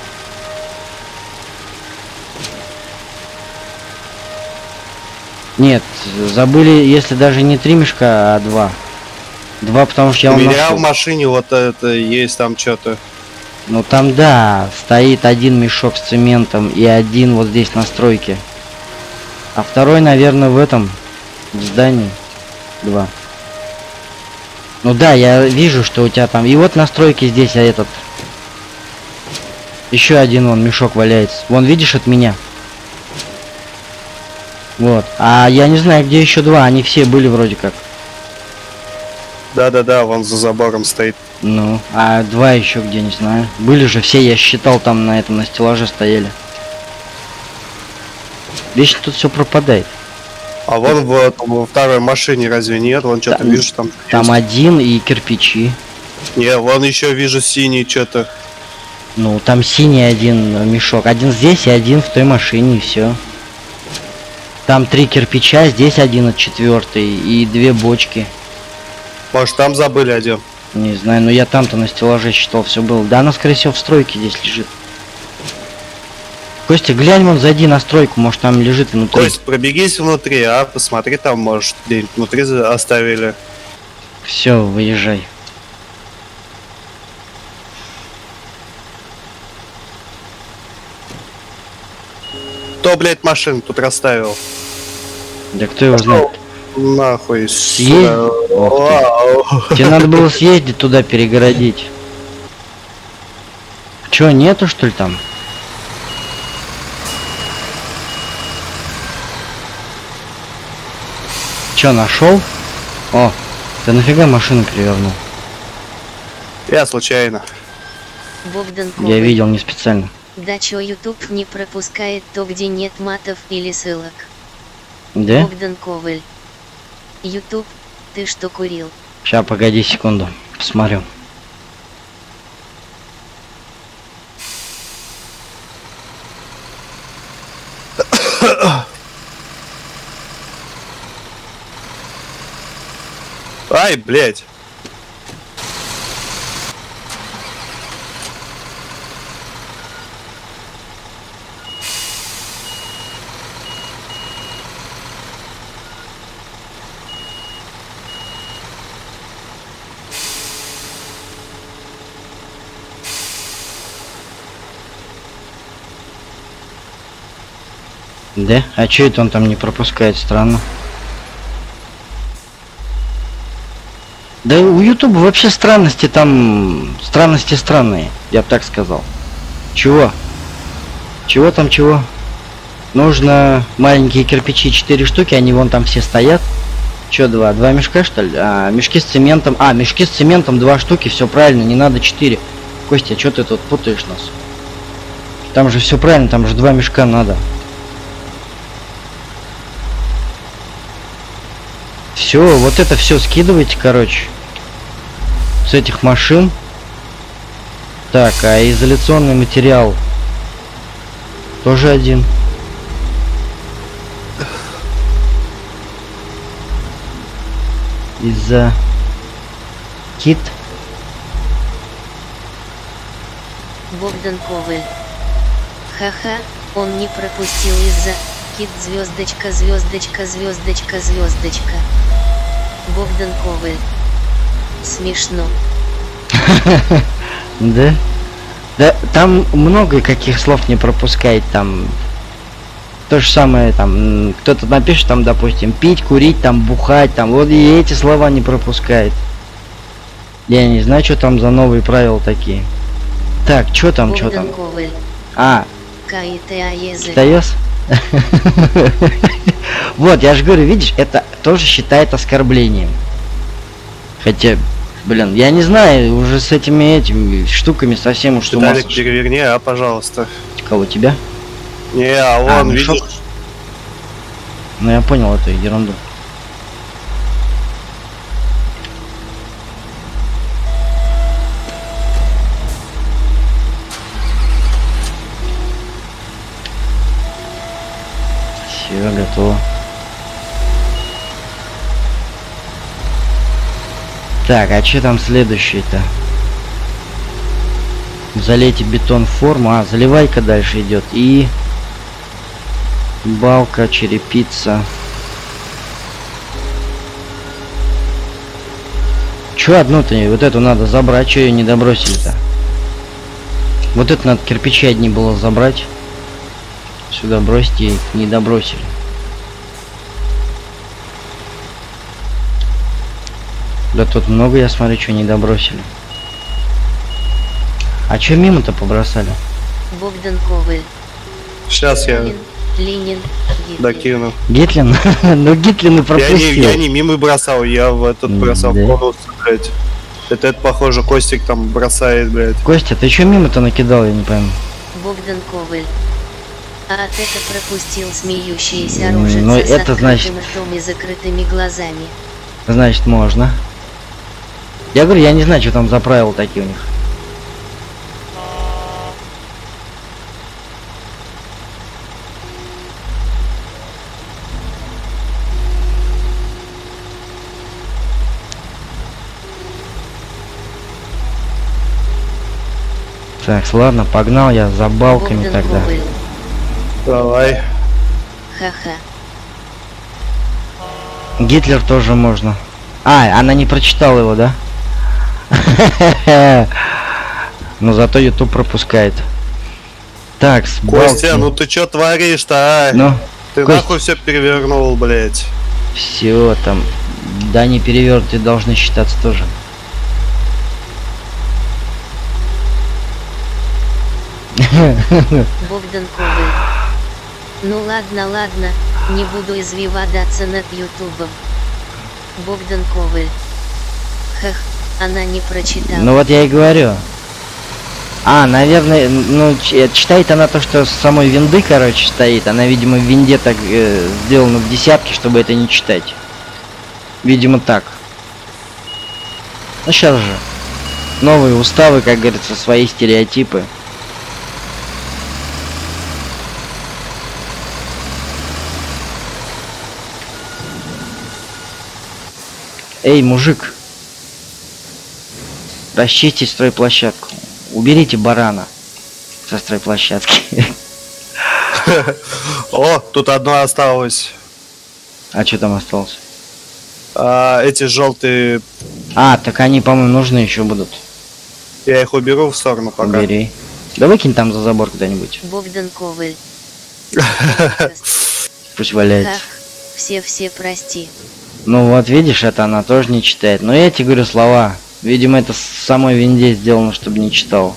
Нет, забыли, если даже не три мешка, а два. Два, потому что я У меня нашел. в машине вот это есть там что-то. Ну там да, стоит один мешок с цементом и один вот здесь настройки. А второй, наверное, в этом в здании. Два. Ну да, я вижу, что у тебя там. И вот настройки здесь, а этот. Еще один вон мешок валяется. Вон, видишь, от меня. Вот. А я не знаю, где еще два. Они все были вроде как. Да-да-да, вон за забором стоит. Ну, а два еще где, не знаю. Были же все, я считал, там на этом, на стеллаже стояли. Вечно тут все пропадает. А вон вот во второй машине разве нет? Вон что-то Там- вижу там. Там есть. один и кирпичи. Не, вон еще вижу синий что-то. Ну, там синий один мешок. Один здесь и один в той машине, и все. Там три кирпича, здесь один от четвертый и две бочки. Может там забыли один. Не знаю, но я там-то на стеллаже считал, все было. Да, она, скорее всего, в стройке здесь лежит. Костя, глянь, вон, зайди на стройку, может там лежит внутри. Кость, пробегись внутри, а посмотри там, может, где-нибудь внутри за- оставили. Все, выезжай. Кто, блядь, машину тут расставил? Да кто его знает? Нахуй. Съездить? Э, Ох ты. вау. Тебе надо было съездить туда, перегородить. Чё, нету что ли там? Чё, нашел? О, ты нафига машину перевернул? Я случайно. Богдан Я Коваль. видел не специально. Да чё YouTube не пропускает то, где нет матов или ссылок. Да? Богдан Коваль. YouTube, ты что курил? Сейчас, погоди секунду, посмотрю. Ай, блядь. Да? А чё это он там не пропускает? Странно. Да у Ютуба вообще странности там... Странности странные, я бы так сказал. Чего? Чего там чего? Нужно маленькие кирпичи, четыре штуки, они вон там все стоят. Чё, два? Два мешка, что ли? А, мешки с цементом. А, мешки с цементом, два штуки, все правильно, не надо четыре. Костя, чё ты тут путаешь нас? Там же все правильно, там же два мешка надо. Все, вот это все скидывайте, короче. С этих машин. Так, а изоляционный материал. Тоже один. Из-за... Кит. Богдан Коваль. Ха-ха, он не пропустил из-за... Кит звездочка звездочка звездочка звездочка. Богдан Коваль. Смешно. Да? Да, там много каких слов не пропускает, там... То же самое, там, кто-то напишет, там, допустим, пить, курить, там, бухать, там, вот и эти слова не пропускает. Я не знаю, что там за новые правила такие. Так, что там, что там? Коваль. А, Каитаезы. Таёс? Вот, я же говорю, видишь, это тоже считает оскорблением. Хотя, блин, я не знаю, уже с этими этими штуками совсем уж с ума Виталик, сошел. переверни, а, пожалуйста. Кого, тебя? Не, а А, он, мешок? видишь? Ну я понял эту ерунду. Все, готово. Так, а что там следующее-то? Залейте бетон в форму. А, заливайка дальше идет. И балка, черепица. Чё одну-то? Вот эту надо забрать. Чё ее не добросили-то? Вот это надо кирпичи одни было забрать. Сюда бросьте, их не добросили. Да тут много, я смотрю, что не добросили. А чё мимо-то побросали? Богдан Коваль. Сейчас я Ленин. Ленин. Гитлер. докину. Гитлин? Ну Гитлин и Я не, пропустил. я не мимо бросал, я в этот бросал, Да. в конус, блядь. Это, это, похоже, Костик там бросает, блядь. Костя, ты чё мимо-то накидал, я не пойму. Богдан Коваль. А от это пропустил смеющиеся М, рожицы ну, с это открытым значит- ртом и закрытыми глазами. Значит, можно. Я говорю, я не знаю, что там за правила такие у них. Так, ладно, погнал я за балками Богдан тогда. Коваль. Давай. Ха-ха. Гитлер тоже можно. А, она не прочитала его, да? Но зато YouTube пропускает. Так, с Костя, балки. ну ты чё творишь-то, а? Ну, Ты Кость. нахуй все перевернул, блядь. все там. Да, не перевернутые должны считаться тоже. Богдан Коваль. Ну ладно, ладно, не буду извиваться над ютубом. Богдан Коваль. Хах, она не прочитала. Ну вот я и говорю. А, наверное, ну, ч- читает она то, что с самой винды, короче, стоит. Она, видимо, в винде так э, сделана в десятке, чтобы это не читать. Видимо, так. Ну, сейчас же. Новые уставы, как говорится, свои стереотипы. Эй, мужик. Расчистите стройплощадку. Уберите барана со стройплощадки. О, тут одно осталось. А что там осталось? А, эти желтые, А, так они, по-моему, нужны еще будут. я их уберу в сторону пока. Убери. Да выкинь там за забор куда-нибудь. Богдан Коваль. Пусть валяется. Хах, все-все прости. Ну вот, видишь, это она тоже не читает. Но я тебе говорю слова. Видимо, это с самой винде сделано, чтобы не читал.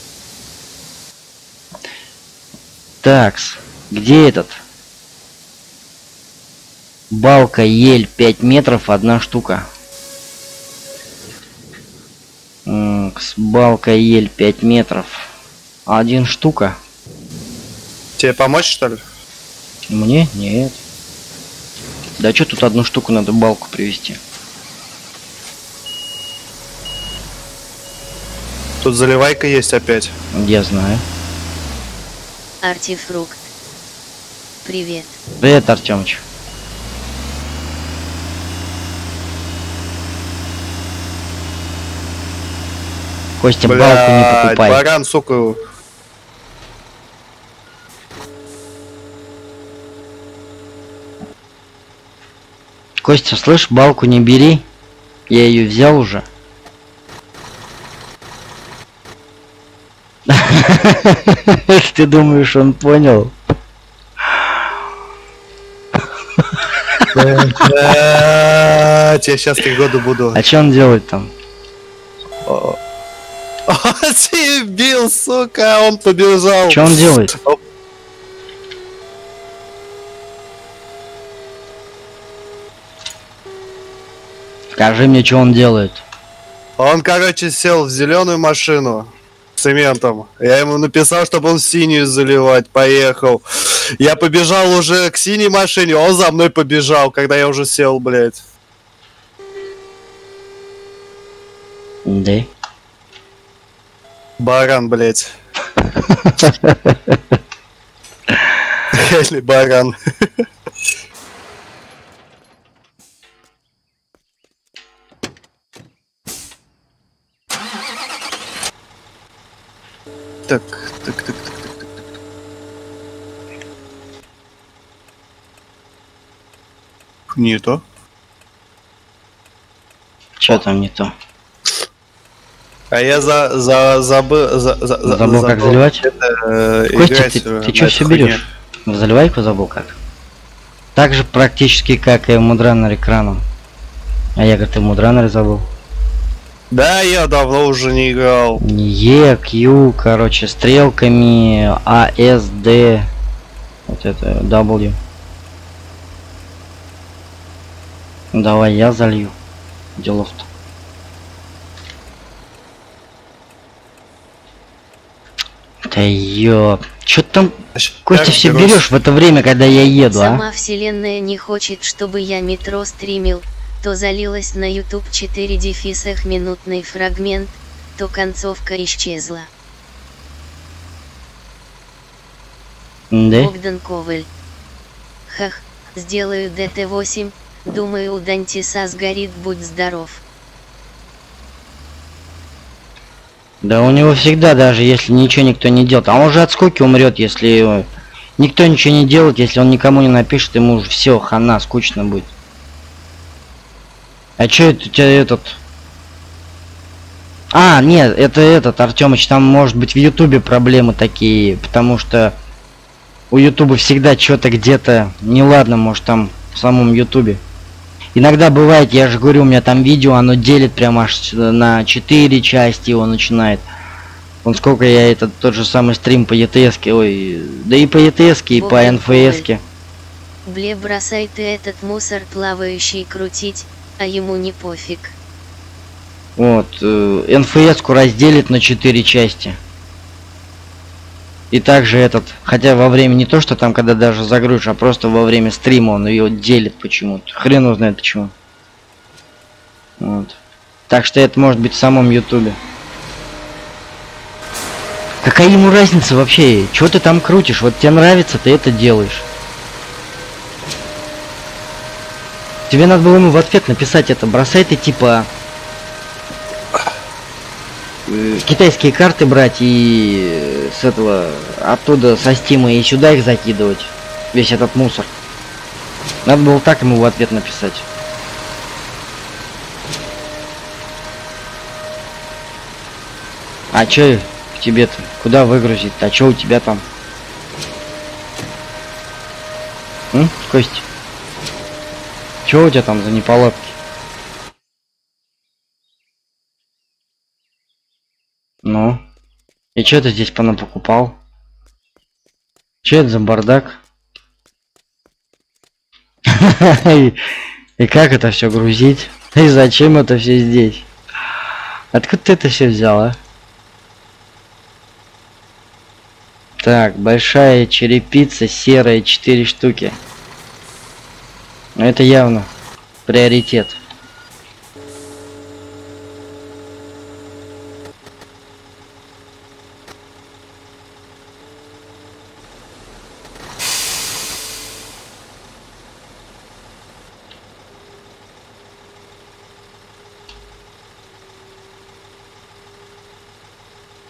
Такс. Где этот? Балка, ель, пять метров, одна штука. С балка, ель, пять метров. Один штука. Тебе помочь, что ли? Мне? Нет. Да что тут одну штуку надо балку привезти? Тут заливайка есть опять. Я знаю. Артифрукт. Привет. Привет, Артемыч. Костя, балку не Блядь, покупай. баран, сука. Костя, слышь, балку не бери. Я ее взял уже. Ты думаешь, он понял? Я сейчас три года буду. А что он делает там? Он тебя бил, сука, он побежал. Что он делает? Скажи мне, что он делает. Он, короче, сел в зеленую машину с цементом. Я ему написал, чтобы он синюю заливать. Поехал. Я побежал уже к синей машине, он за мной побежал, когда я уже сел, блядь. Да. Баран, блядь. Или баран. Так, так, так, так, так, так. Не то. Что там не то? А я за за забыл за, за, за- Забыл, как заливать? э, Костя, играть, ты, э, ты на что этой все хуйне. берешь? В заливайку забыл как? Так же практически, как и в мудранер экраном. А я, говорю, ты в мудранер забыл. Да, я давно уже не играл. Е, Q, короче, стрелками, А, С, Д, вот это, W. Давай я залью. Делов-то. Да ё... Чё ты там, Костя, все разберусь. берешь в это время, когда я еду, Сама а? вселенная не хочет, чтобы я метро стримил, то залилась на YouTube четыре дефисах минутный фрагмент, то концовка исчезла. Да? Богдан Коваль. Хах, сделаю Д Т восемь, думаю у Дантиса сгорит, будь здоров. Да у него всегда, даже если ничего никто не делает. А он же от скуки умрет, если э, никто ничего не делает, если он никому не напишет, ему уже все, хана, скучно будет. А чё это у тебя этот... А, нет, это этот, Артемыч, там может быть в Ютубе проблемы такие, потому что у Ютуба всегда что-то где-то неладно, может там в самом Ютубе. Иногда бывает, я же говорю, у меня там видео, оно делит прям аж на четыре части, его начинает. Вон сколько я этот тот же самый стрим по Е Т С-ке, ой, да и по Е Т С-ке, и по Н Ф С-ке. Бле, бросай ты этот мусор плавающий крутить, а ему не пофиг. Вот, э, Н Ф С-ку разделит на четыре части. И также этот, хотя во время не то, что там, когда даже загрузишь, а просто во время стрима он ее делит почему-то. Хрен его знает почему. Вот. Так что это может быть в самом Ютубе. Какая ему разница вообще? Чего ты там крутишь? Вот тебе нравится, ты это делаешь. Тебе надо было ему в ответ написать это. Бросай ты типа... э, китайские карты брать и э, с этого... Оттуда со стима и сюда их закидывать. Весь этот мусор. Надо было так ему в ответ написать. А чё к тебе-то? Куда выгрузить? А чё у тебя там? М, Кость? Чё у тебя там за неполадки? Ну? И чё ты здесь понапокупал? Чё это за бардак? И как это все грузить? И зачем это все здесь? Откуда ты это все взял, а? Так, большая черепица, серая, четыре штуки. Это явно приоритет.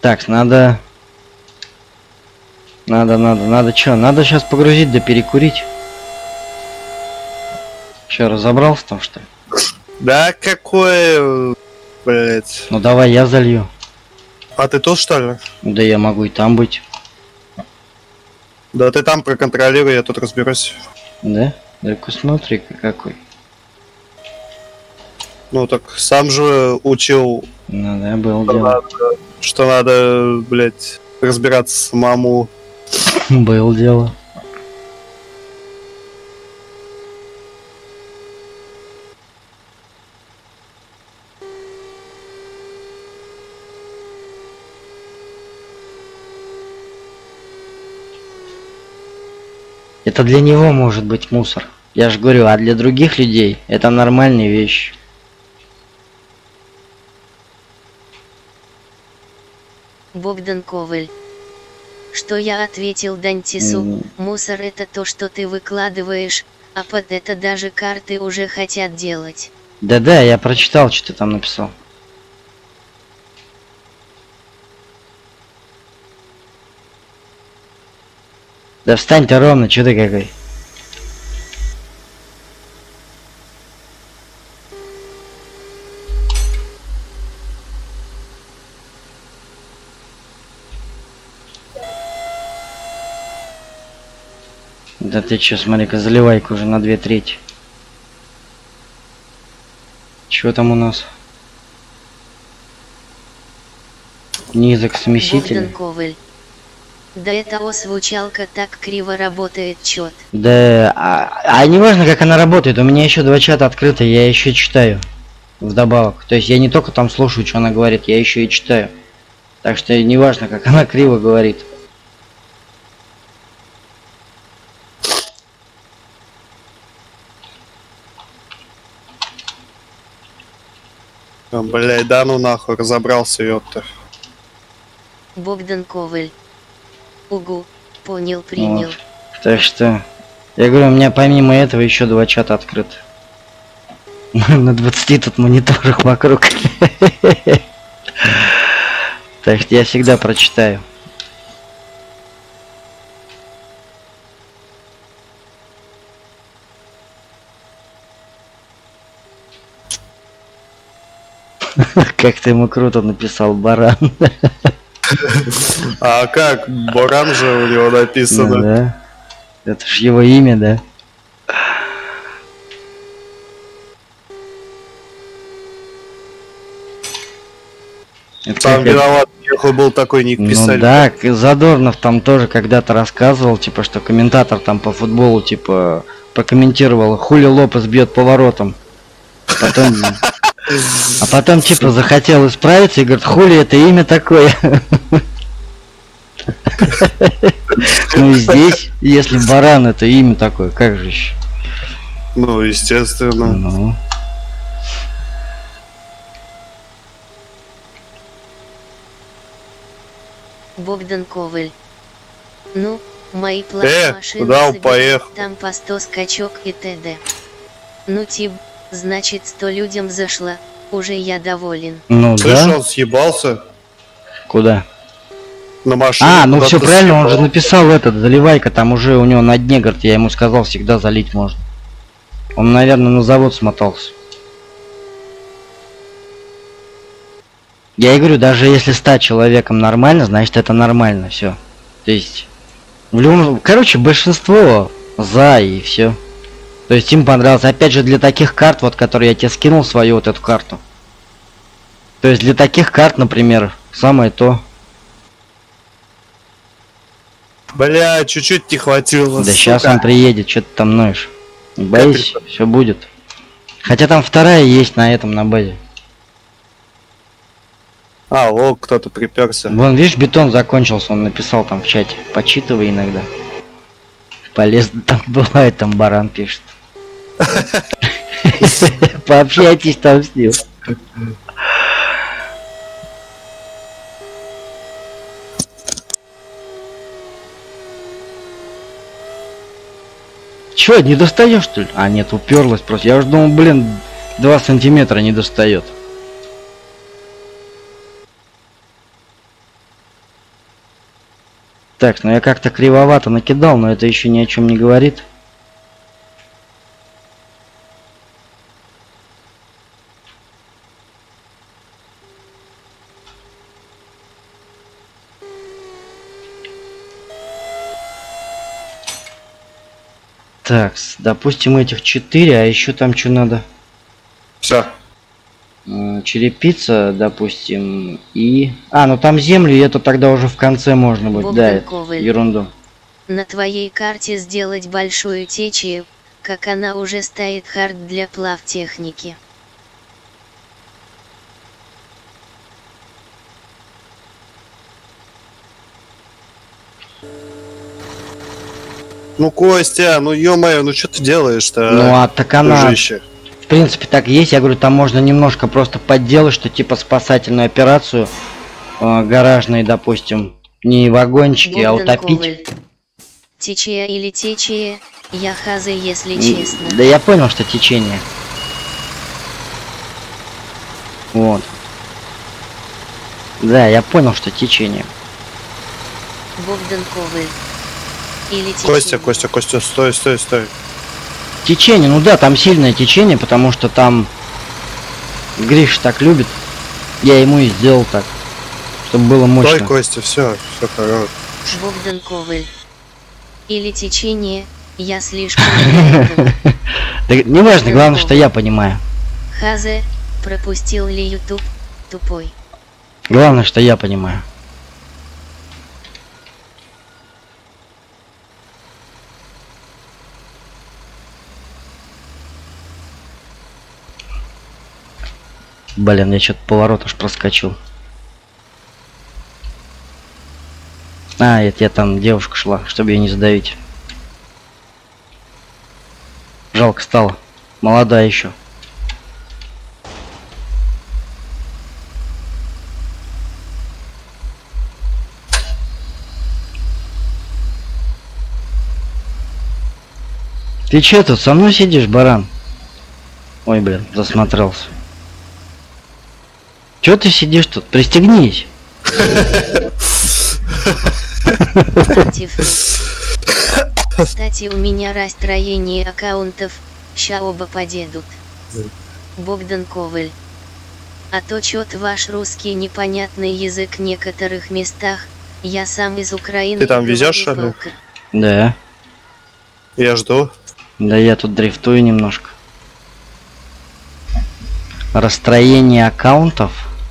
Так, надо... Надо, надо, надо чё? Надо сейчас погрузить да перекурить. Чё, разобрался там, что ли? Да какой, блять. Ну давай я залью. А ты тут что ли? Да я могу и там быть. Да ты там проконтролируй, я тут разберусь. Да? Так смотри-ка какой. Ну так сам же учил, Ну да, был что дело. надо, что надо, блять, разбираться самому. Был дело. Это для него может быть мусор. Я же говорю, а для других людей это нормальная вещь. Богдан Коваль. Что я ответил Дантису, М. мусор это то, что ты выкладываешь, а под это даже карты уже хотят делать. Да-да, я прочитал, что ты там написал. Да встань ты ровно, что ты какой? Да ты чё, смотри-ка, заливайка уже на две трети. Чё там у нас? Низок смеситель. Богдан Коваль. Да это озвучалка так криво работает чёт. Да, а, а не важно, как она работает, у меня еще два чата открыты, я еще читаю вдобавок. То есть я не только там слушаю, что она говорит, я еще и читаю. Так что не важно, как она криво говорит. А, блять, да ну нахуй, разобрался, ёпта. Богдан Коваль. Угу, понял, принял. Вот. Так что, я говорю, у меня помимо этого еще два чата открыты. На двадцати тут мониторах вокруг. Так что я всегда прочитаю. Как ты ему круто написал, баран. А как? Баран же у него Ну написано. да. Это ж его имя, да? Это Сам как это- виноват, нехуй был такой ник Ну писали. да, к- Задорнов там тоже когда-то рассказывал, типа, что комментатор там по футболу, типа, прокомментировал, хули Лопес бьет поворотом. Потом, а потом, типа, захотел исправиться и говорит, хули это имя такое. Ну и здесь, если баран это имя такое, как же еще? Ну, естественно. Ну. Богдан Коваль. Ну, мои планы Э, машины куда он собирают, поехал? там по сто скачок и т.д. Ну тип, значит сто людям зашло, уже я доволен. Ну Слышь, да. он съебался Куда? на машине. А, ну все куда-то правильно, он же съебал. написал этот, заливайка, там уже у него на дне, говорит, я ему сказал, всегда залить можно. Он, наверное, на завод смотался. Я и говорю, даже если стать человеком нормально, значит это нормально, все. То есть, в любом... Короче, большинство за и все. То есть им понравилось. Опять же, для таких карт, вот, которые я тебе скинул, свою вот эту карту. То есть для таких карт, например, самое то. Бля, чуть-чуть не хватило. Да сука. сейчас он приедет, что ты там ноешь. Не боись, все будет. Хотя там вторая есть на этом, на базе. А, о, кто-то приперся. Вон, видишь, бетон закончился, он написал там в чате. Почитывай иногда. Полезно там бывает, там баран пишет. Пообщайтесь там с ним. Чё, не достаешь, что ли? А, нет, уперлась просто. Я уже думал, блин, два сантиметра не достает. Так, ну я как-то кривовато накидал, но это еще ни о чем не говорит. Так, допустим, этих четыре, а еще там что надо? Все. Черепица, допустим, и... А, ну там землю, и это тогда уже в конце можно будет. Богдан Да, это Коваль. ерунду. На твоей карте сделать большую течию, как она уже стоит хард для плавтехники. Ну, Костя, ну ё-моё, ну что ты делаешь-то? Ну, а так она... дружище? В принципе, так есть. Я говорю, там можно немножко просто подделать, что типа спасательную операцию э, гаражные, допустим, не вагончики, а Богдан утопить. Коваль. Течия или течия, я хаза, если М, честно. Да я понял, что течение. Вот. Да, я понял, что течение. Богдан Коваль. Или течия. Костя, Костя, Костя, стой, стой, стой. Течение, ну да, там сильное течение, потому что там Гриш так любит. Я ему и сделал так, чтобы было мощно. Стой, Костя, все, все хорошо. Богдан Коваль. Или течение, я слишком рядом. Да не важно, главное, что я понимаю. Хазе, пропустил ли YouTube, тупой. Главное, что я понимаю. Блин, я что-то поворот уж проскочил. А, это я там девушка шла, чтобы ее не задавить. Жалко стало. Молодая еще. Ты че тут со мной сидишь, баран? Ой, блин, засмотрелся. Че ты сидишь тут? Пристегнись. Кстати, у меня расстроение аккаунтов, ща оба подедут. Богдан Коваль. А то чё-то ваш русский непонятный язык в некоторых местах, я сам из Украины. Ты там говорю везёшь, что ли? палка. Да. Я жду. Да я тут дрифтую немножко. Расстроение аккаунтов.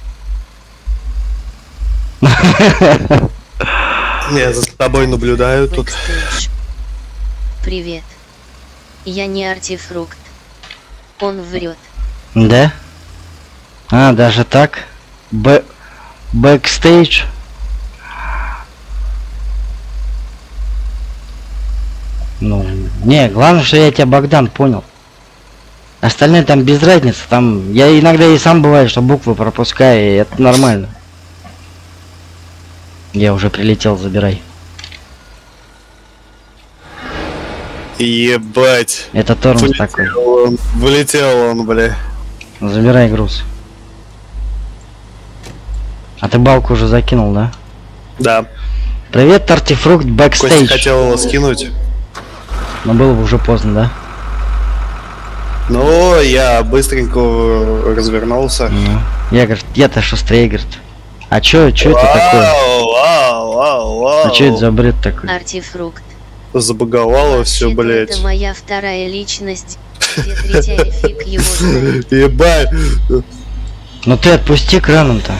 Я за тобой наблюдаю тут. Бэкстейдж. Привет. Я не артифрукт. Он врет. Да? А, даже так? Б... Бэкстейдж? Ну, не, главное, что я тебя, Богдан, понял. Остальные там без разницы, там... Я иногда и сам бывает, что буквы пропускаю, и это нормально. Я уже прилетел, забирай. Ебать. Это тормоз такой. Вылетел он, вылетел он, бля. Забирай груз. А ты балку уже закинул, да? Да. Привет, артифрукт Костя бэкстейдж. хотел его скинуть. Но было бы уже поздно, да? Ну, я быстренько развернулся. Ну, я, говорит, я-то шустрее, говорит. А чё, чё это такое? Вау, вау, вау, вау. А чё это за бред такой? Артифрукт. Забаговало все, Вообще-то блять. Это моя вторая личность. Где третья, фиг его знает. Ебать. Ну ты отпусти краном-то.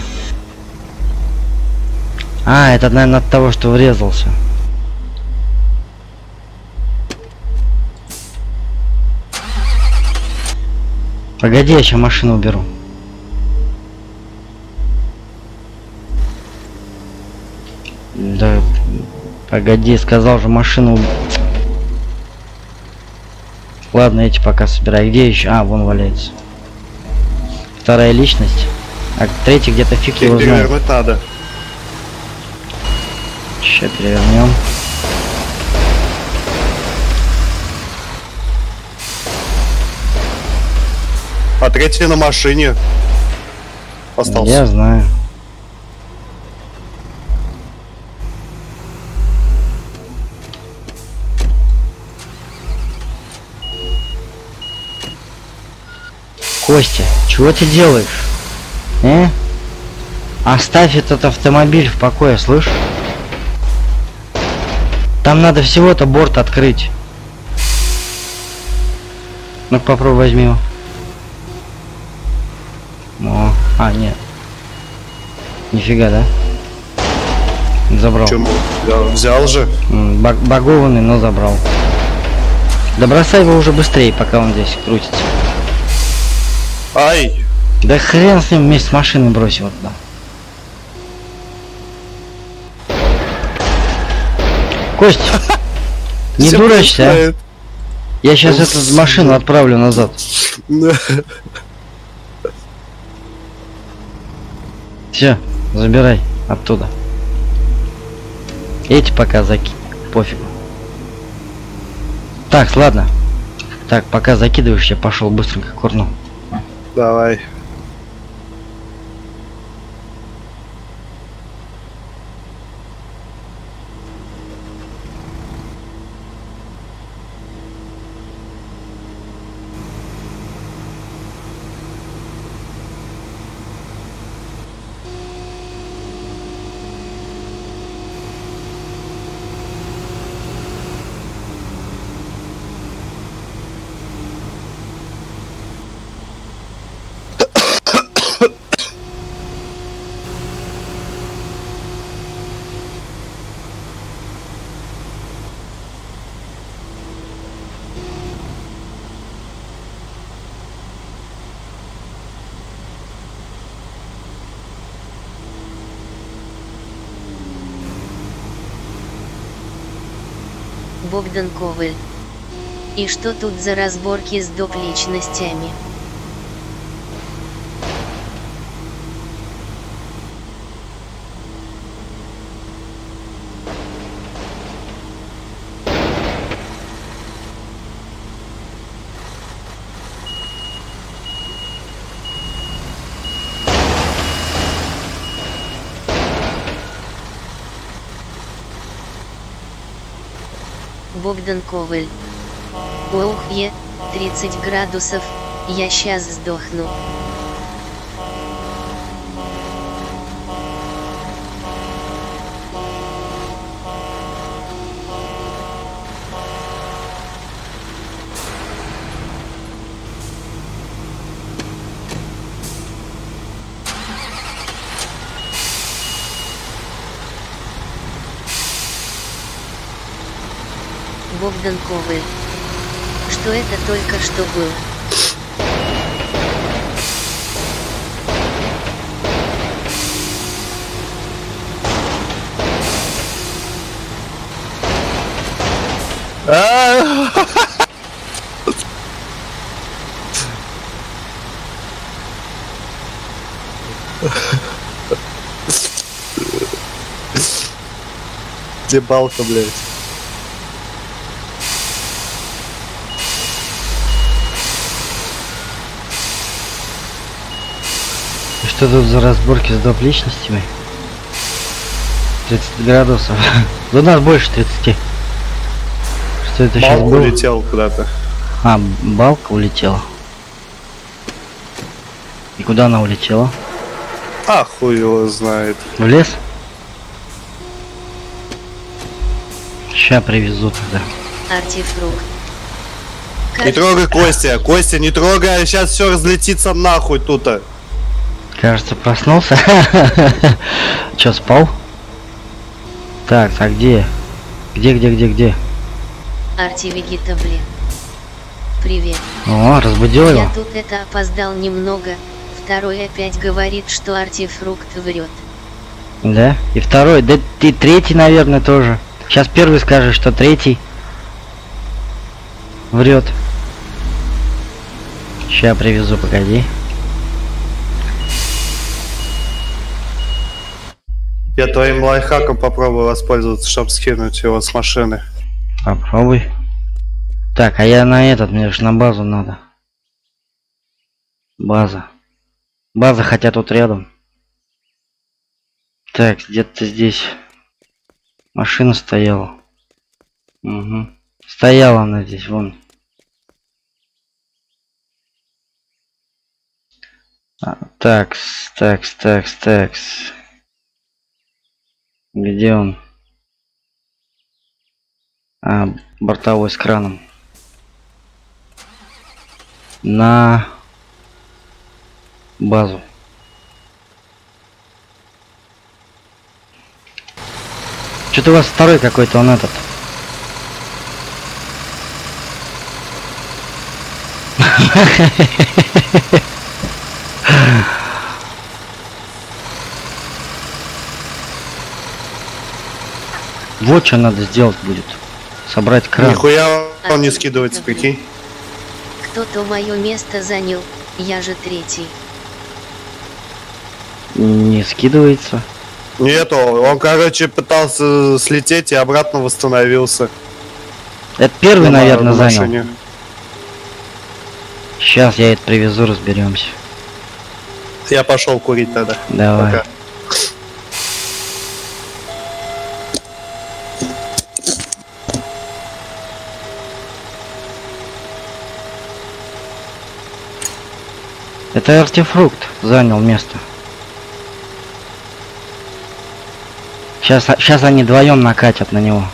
А, это, наверное, от того, что врезался. Погоди, я сейчас машину уберу. Да, погоди, сказал же машину. Ладно, эти пока собирай. Где еще? А, вон валяется. Вторая личность. А третий где-то фиг его знает. Перевернуть надо. Сейчас перевернем. А третий на машине остался. Я знаю. Костя, чего ты делаешь? Э? Оставь этот автомобиль в покое, слышь? Там надо всего-то борт открыть. Ну попробуй возьми его. О, а, нет. Нифига, да? Забрал. Почему? Я взял же. М, баг- Багованный, но забрал. Да бросай его уже быстрее, пока он здесь крутится. Ай! Да хрен с ним, вместе с машиной бросил туда. Кость, не Всё дурачься, а? происходит. Я сейчас эту машину отправлю назад. Все, забирай оттуда. Эти пока закинь, пофигу. Так, ладно. Так, пока закидываешь, я пошел быстренько курну. Давай. Богдан Коваль. И что тут за разборки с доп. Личностями? Богдан Коваль. Ох, е, тридцать градусов, я сейчас сдохну. Богдан Коваль. Что это только что было? А! Где балка, блядь? Что тут за разборки с доп. Личностями? тридцать градусов. У нас больше тридцати. Что это сейчас Балка было? улетел куда-то. А, балка улетела. И куда она улетела? А хуй его знает. В лес? Ща привезу тогда. Артифрукт. Не трогай Костя, Костя, не трогай, сейчас все разлетится нахуй тут-то. Кажется, проснулся. Че, спал? Так, а где? Где, где, где, где? Артивегита, блин. Привет. О, разбудил его. Я тут это опоздал немного. Второй опять говорит, что артифрукт врет. Да? И второй, да ты третий, наверное, тоже. Сейчас первый скажет, что третий врет. Сейчас привезу, погоди. Я твоим лайфхаком попробую воспользоваться, чтобы скинуть его с машины. Попробуй. Так, а я на этот, мне же на базу надо. База. База, хотя тут рядом. Так, где-то здесь машина стояла. Угу. Стояла она здесь, вон. А, такс, такс, такс, такс. Где он? А, бортовой с краном. На базу. Что-то у вас второй какой-то он этот. Вот что надо сделать будет. Собрать кран. Нихуя он не скидывается, прикинь. Кто-то мое место занял, я же третий. Не скидывается. Нету, он, короче, пытался слететь и обратно восстановился. Это первый, На- наверное, на занял. машине. Сейчас я это привезу, разберемся. Я пошел курить тогда. Давай. Пока. Это артефрукт занял место. Сейчас, сейчас они вдвоем накатят на него.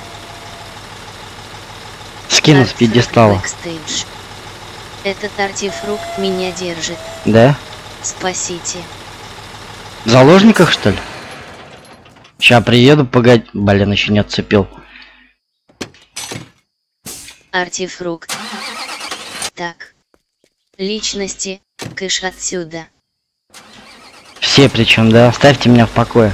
Скину с Артефрукт пьедестала. Backstage. Этот артефрукт меня держит. Да? Спасите. В заложниках, что ли? Сейчас приеду, погоди. Блин, еще не отцепил. Артефрукт. Так. Личности. Кыш отсюда. Все причем, да? Оставьте меня в покое.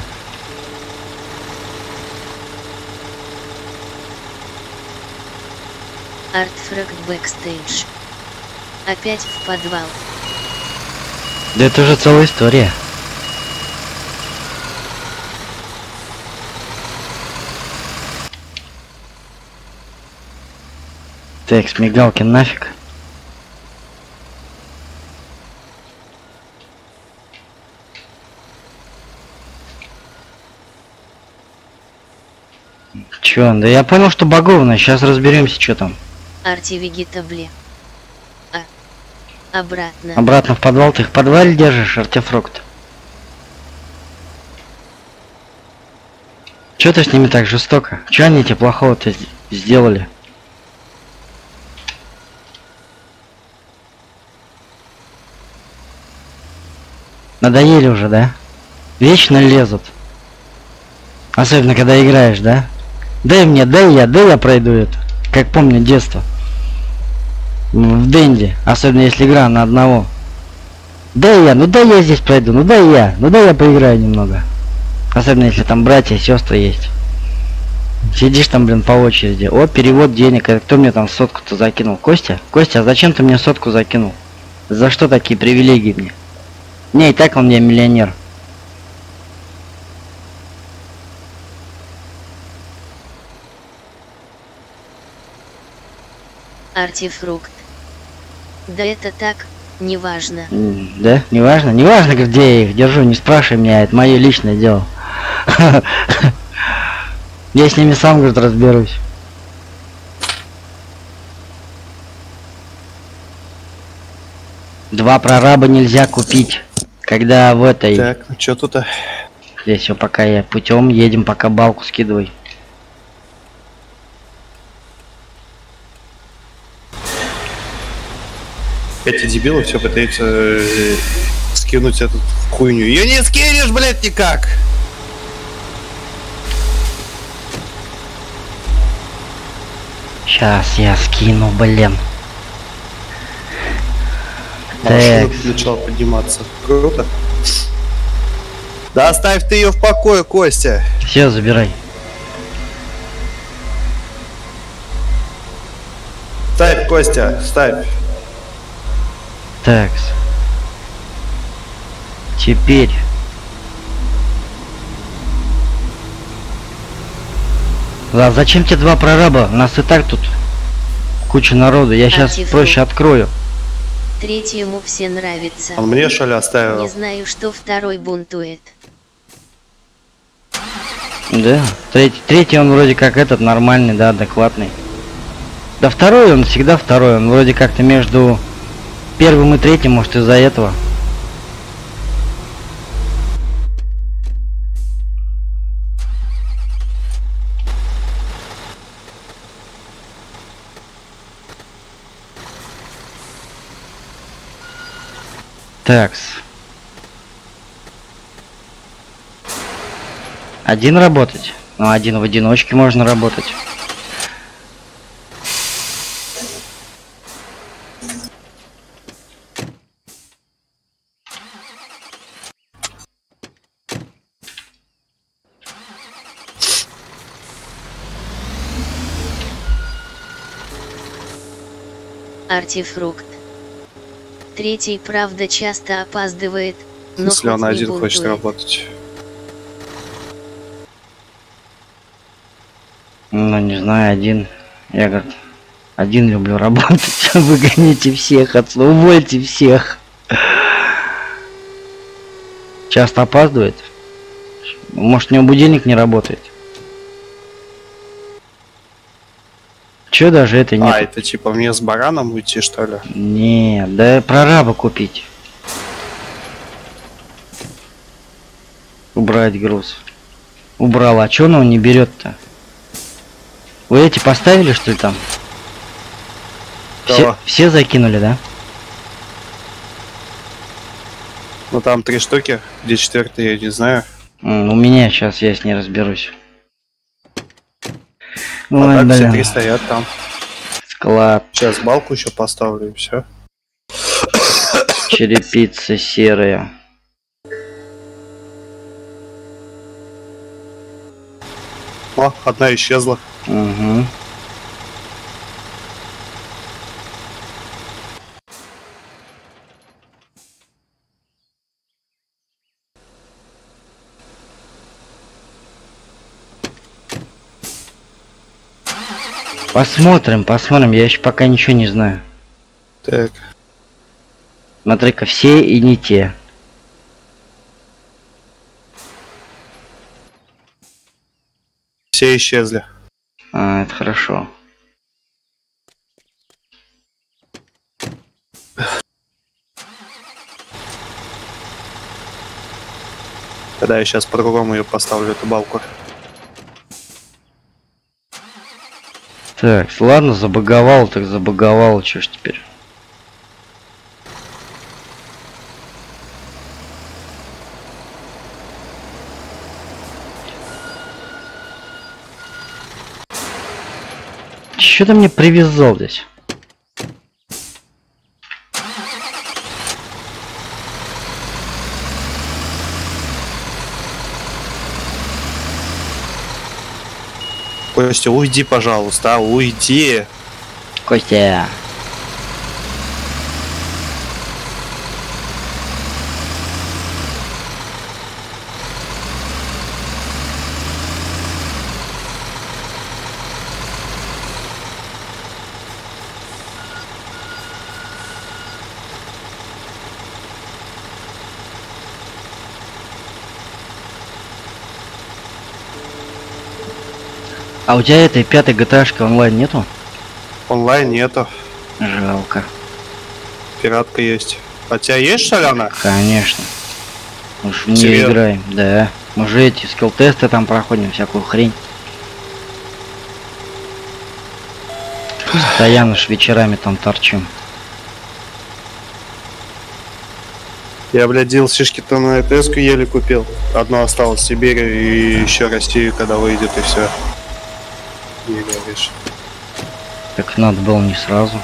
Артефрукт Backstage. Опять в подвал. Да это уже целая история. Так, с мигалки нафиг. Чё? Да я понял, что баговано. Сейчас разберемся, что там. Артивегетабле. А. Обратно. Обратно в подвал. Ты их в подвале держишь, артефрукт? Чё ты с ними так жестоко? Чё они тебе плохого-то сделали? Надоели уже, да? Вечно лезут. Особенно, когда играешь, да? Дай мне, дай я, дай я пройду это. Как помню детство. В Денди. Особенно, если игра на одного. Дай я, ну дай я здесь пройду, ну дай я, ну дай я поиграю немного. Особенно, если там братья и сестры есть. Сидишь там, блин, по очереди. О, перевод денег. Это кто мне там сотку-то закинул? Костя? Костя, а зачем ты мне сотку закинул? За что такие привилегии мне? Не, и так он мне миллионер. Артефрукт. Да это так, неважно. М, Да? Неважно? Неважно, где я их держу, не спрашивай меня, это мое личное дело. Я с ними сам, говорит, разберусь. Два прораба нельзя купить, когда в этой... Так, ну что тут? Здесь все, пока я путем едем, пока балку скидывай. Эти дебилы все пытаются э, скинуть эту хуйню. Ее не скинешь, блядь, никак! Сейчас я скину, блин. Машина Так. начала подниматься. Круто. Да оставь ты ее в покое, Костя. Все, забирай. Ставь, Костя, ставь. Так. Теперь. Ладно, зачем тебе два прораба? У нас и так тут куча народу. Я сейчас Артефрукт. проще открою. Третьему все нравится. Он мне что ли Не оставил? знаю, что второй бунтует. Да. Третий, третий он вроде как этот нормальный, да, адекватный. Да второй он всегда второй. Он вроде как-то между первым и третьим, может из-за этого. Такс. Один работать? Ну, один в одиночке можно работать. Артифрукт. Третий, правда, часто опаздывает, но Если он хоть не один хочет бунтует. работать. Ну, не знаю, один. Я, говорит, один люблю работать. Выгоните всех отсюда, увольте всех. Часто опаздывает. Может, у него будильник не работает. Чё даже это нет? А, это типа мне с бараном уйти, что ли? Нет, да прораба купить. Убрать груз. Убрал, а чё он его не берет-то? Вы эти поставили, что ли, там? Все, Кого? все закинули, да? Ну там три штуки, где четвертый, я не знаю. М, у меня сейчас я с ней разберусь. А Ой, так все блин. три стоят там. Склад, Сейчас балку еще поставлю и все. черепица серая. О, одна исчезла. Угу. Посмотрим, посмотрим, я еще пока ничего не знаю. Так, Смотри-ка, все и не те. все исчезли. А, это хорошо. Тогда я сейчас по-другому ее поставлю, эту балку. Так, ладно, забаговал, так забаговал, чё ж теперь? Чё ты мне привязал здесь? Костя, уйди, пожалуйста, а, уйди. Костя. А у тебя этой пятой джи ти эй-шки онлайн нету? Онлайн нету. Жалко. Пиратка есть. А у тебя есть, что ли, она? Конечно. Мы ж в нее Серьёзно? играем, да. Мы же эти скилл-тесты там проходим, всякую хрень. Постоянно ж вечерами там торчим. Я, блядь, дел шишки-то на ЭТС-ку еле купил. Одно осталось в Сибири и еще Россию, когда выйдет, и все. Не говоришь. Так надо было не сразу.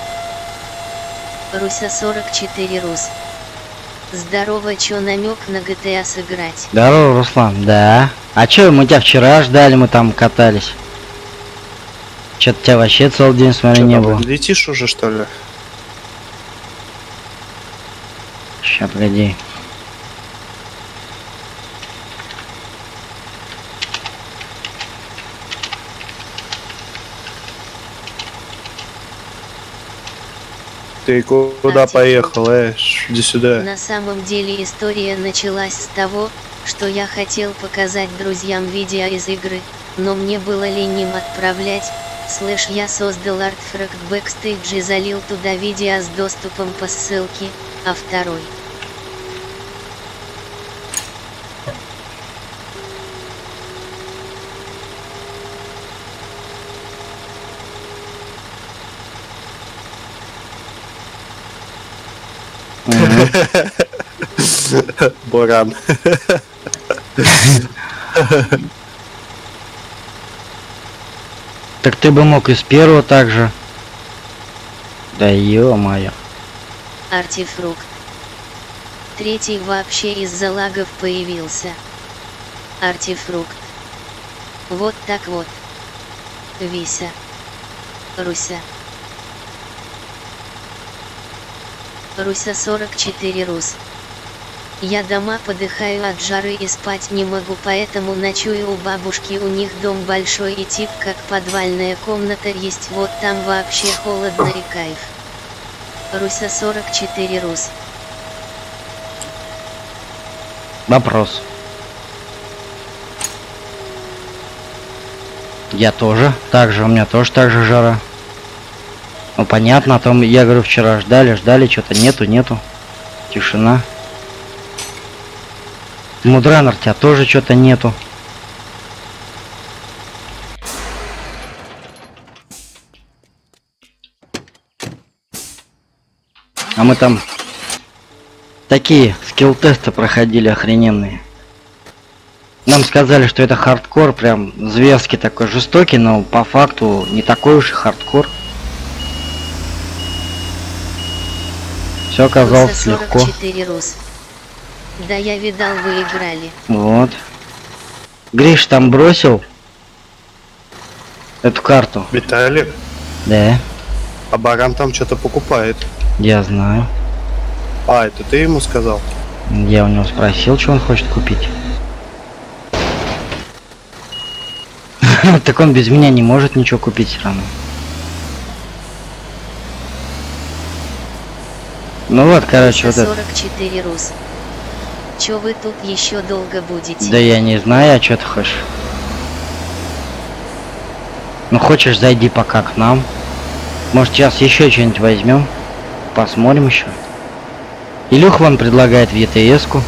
Руся сорок четыре Рус. Здорово, чё намек на джи ти эй сыграть? Здорово, Руслан. Да. А чё, мы тебя вчера ждали, мы там катались. Чё-то тебя вообще целый день, смотри, Чё не там, было. летишь уже, что ли? Ща, погоди. Ты куда поехал, э? Ш, Иди сюда. На самом деле история началась с того, что я хотел показать друзьям видео из игры, но мне было лень им отправлять, слэш я создал артефакт бэкстейдж и залил туда видео с доступом по ссылке, а второй. Мгм. Буран. Так ты бы мог из первого также. Да ё-моё. Артифрукт. Третий вообще из-за лагов появился. Артифрукт. Вот так вот. Вися. Руся. Руся сорок четыре Рус. Я дома подыхаю от жары и спать не могу, поэтому ночую у бабушки, у них дом большой и тип как подвальная комната есть, вот там вообще холодно и кайф. Руся сорок четыре Рус. Вопрос. Я тоже. Также, у меня тоже так же жара. Ну понятно, а то мы, я говорю, вчера ждали, ждали, что-то нету, нету. Тишина. Мудранер, тебя тоже что-то нету. А мы там такие скилл-тесты проходили охрененные. Нам сказали, что это хардкор, прям зверски такой жестокий, но по факту не такой уж и хардкор. Все оказалось легко. Рус. Да я видал, вы играли. Вот. Гриш там бросил эту карту. Виталик, Да, а Баран там что-то покупает. я знаю. А, это ты ему сказал? Я у него спросил, что он хочет купить. Так он без меня не может ничего купить все равно. Ну вот, короче, вот это. сорок четыре Рус. Чё вы тут еще долго будете? Да я не знаю, а что ты хочешь? Ну хочешь, зайди пока к нам. Может, сейчас еще что-нибудь возьмем. Посмотрим еще. Илюх вам предлагает в Е Т С-ку.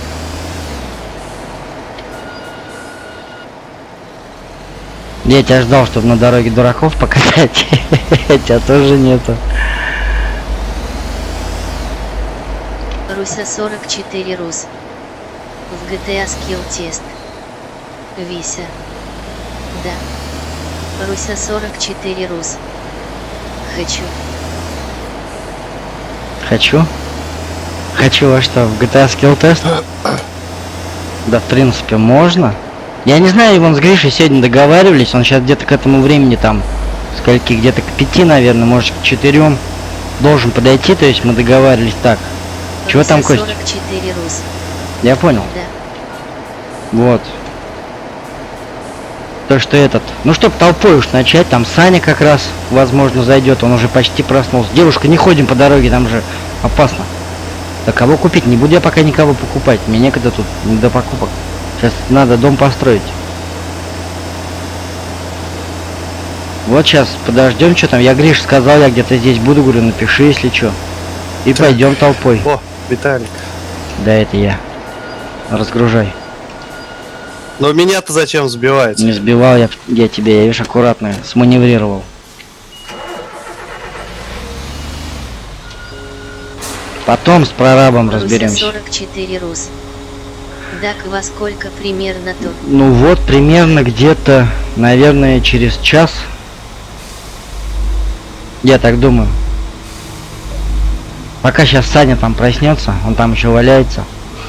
Я тебя ждал, чтобы на дороге дураков покатать. Тебя тоже нету. Руся сорок четыре Рус. В Г Т А скилл тест. Вися. Да. Руся сорок четыре Рус. Хочу. Хочу? Хочу во что? В Г Т А скилл тест? Да, в принципе, можно. Я не знаю, вон с Гришей сегодня договаривались, он сейчас где-то к этому времени там, скольки, где-то к пяти, наверное, может к четырем должен подойти, то есть мы договаривались так. Чего там, Костя? сорок четыре Рус. Я понял. Да. Вот. То, что этот... Ну, чтоб толпой уж начать, там Саня как раз, возможно, зайдет, он уже почти проснулся. Девушка, не ходим по дороге, там же опасно. Да кого купить? Не буду я пока никого покупать, мне некогда тут, не до покупок. Сейчас надо дом построить. Вот сейчас подождем, что там. Я Гриш сказал, я где-то здесь буду, говорю, напиши, если что. И Так. пойдем толпой. О, Виталик. Да, это я. Разгружай. Но меня-то зачем сбивать? Не сбивал я, я тебя, я, видишь, аккуратно сманеврировал. Потом с прорабом Руся разберемся. сорок четыре Рус. Так во сколько примерно то? Ну вот, примерно где-то, наверное, через час. Я так думаю. Пока сейчас Саня там проснется, он там еще валяется.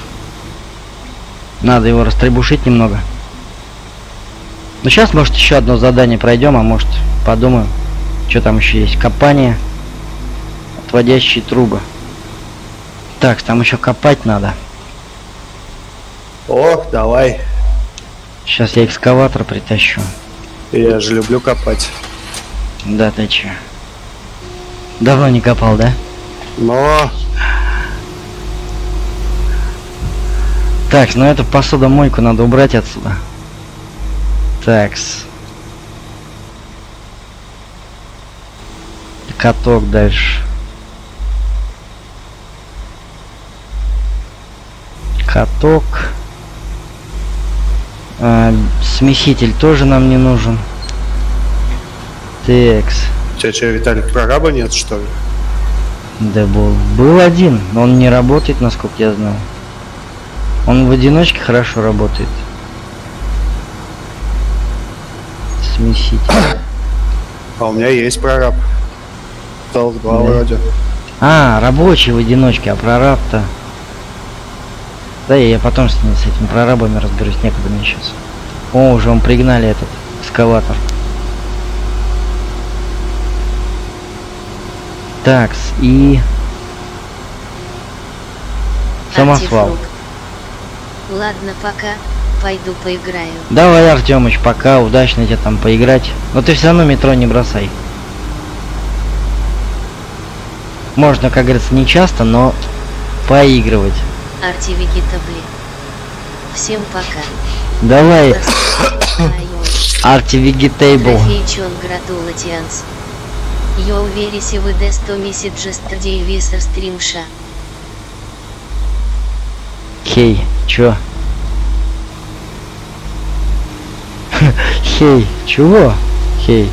Надо его растребушить немного. Ну сейчас, может, еще одно задание пройдем, а может, подумаем, что там еще есть. Копание, отводящие трубы. Так, там еще копать надо. О, давай. Сейчас я экскаватор притащу. Я же люблю копать. Да ты че? Давно не копал, да? Но... Так, ну эту посудомойку надо убрать отсюда. Такс. Каток дальше. Каток. А, смеситель тоже нам не нужен. Такс. У тебя что, Виталик, прораба нет, что ли? Да был. Был один, но он не работает, насколько я знаю. Он в одиночке хорошо работает. Смесить. А у меня есть прораб. Стал два Да. вроде. А, рабочий в одиночке, а прораб-то... Да, я потом с, ним, с этими прорабами разберусь, некогда мне сейчас. О, уже он пригнали этот экскаватор. Такс, и... Самосвал. Антифрук. Ладно, пока. Пойду поиграю. Давай, Артемыч, пока, удачно тебе там поиграть. Но ты все равно метро не бросай. Можно, как говорится, не часто, но поигрывать. Артивегетабли. Всем пока. Давай, Айо. Артивегетейбл. Трофейчон гратулатианс. Я уверен, если вы сто месяцев висер стримша. Хей, чё? Хей, чего? Хей.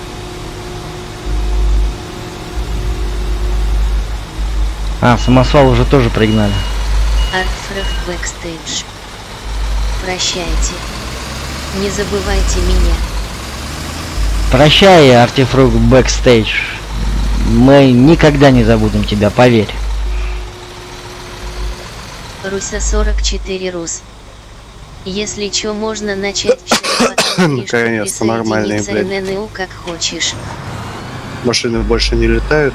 А, самосвал уже тоже пригнали. Артфрехт бэкстейдж. Прощайте. Не забывайте меня. Прощай, Артифрук бэкстейдж. Мы никогда не забудем тебя, поверь. Руся сорок четыре Рус. Если чё, можно начать вчера, потом Наконец-то нормальные, блядь. эн эн у как хочешь. Машины больше не летают.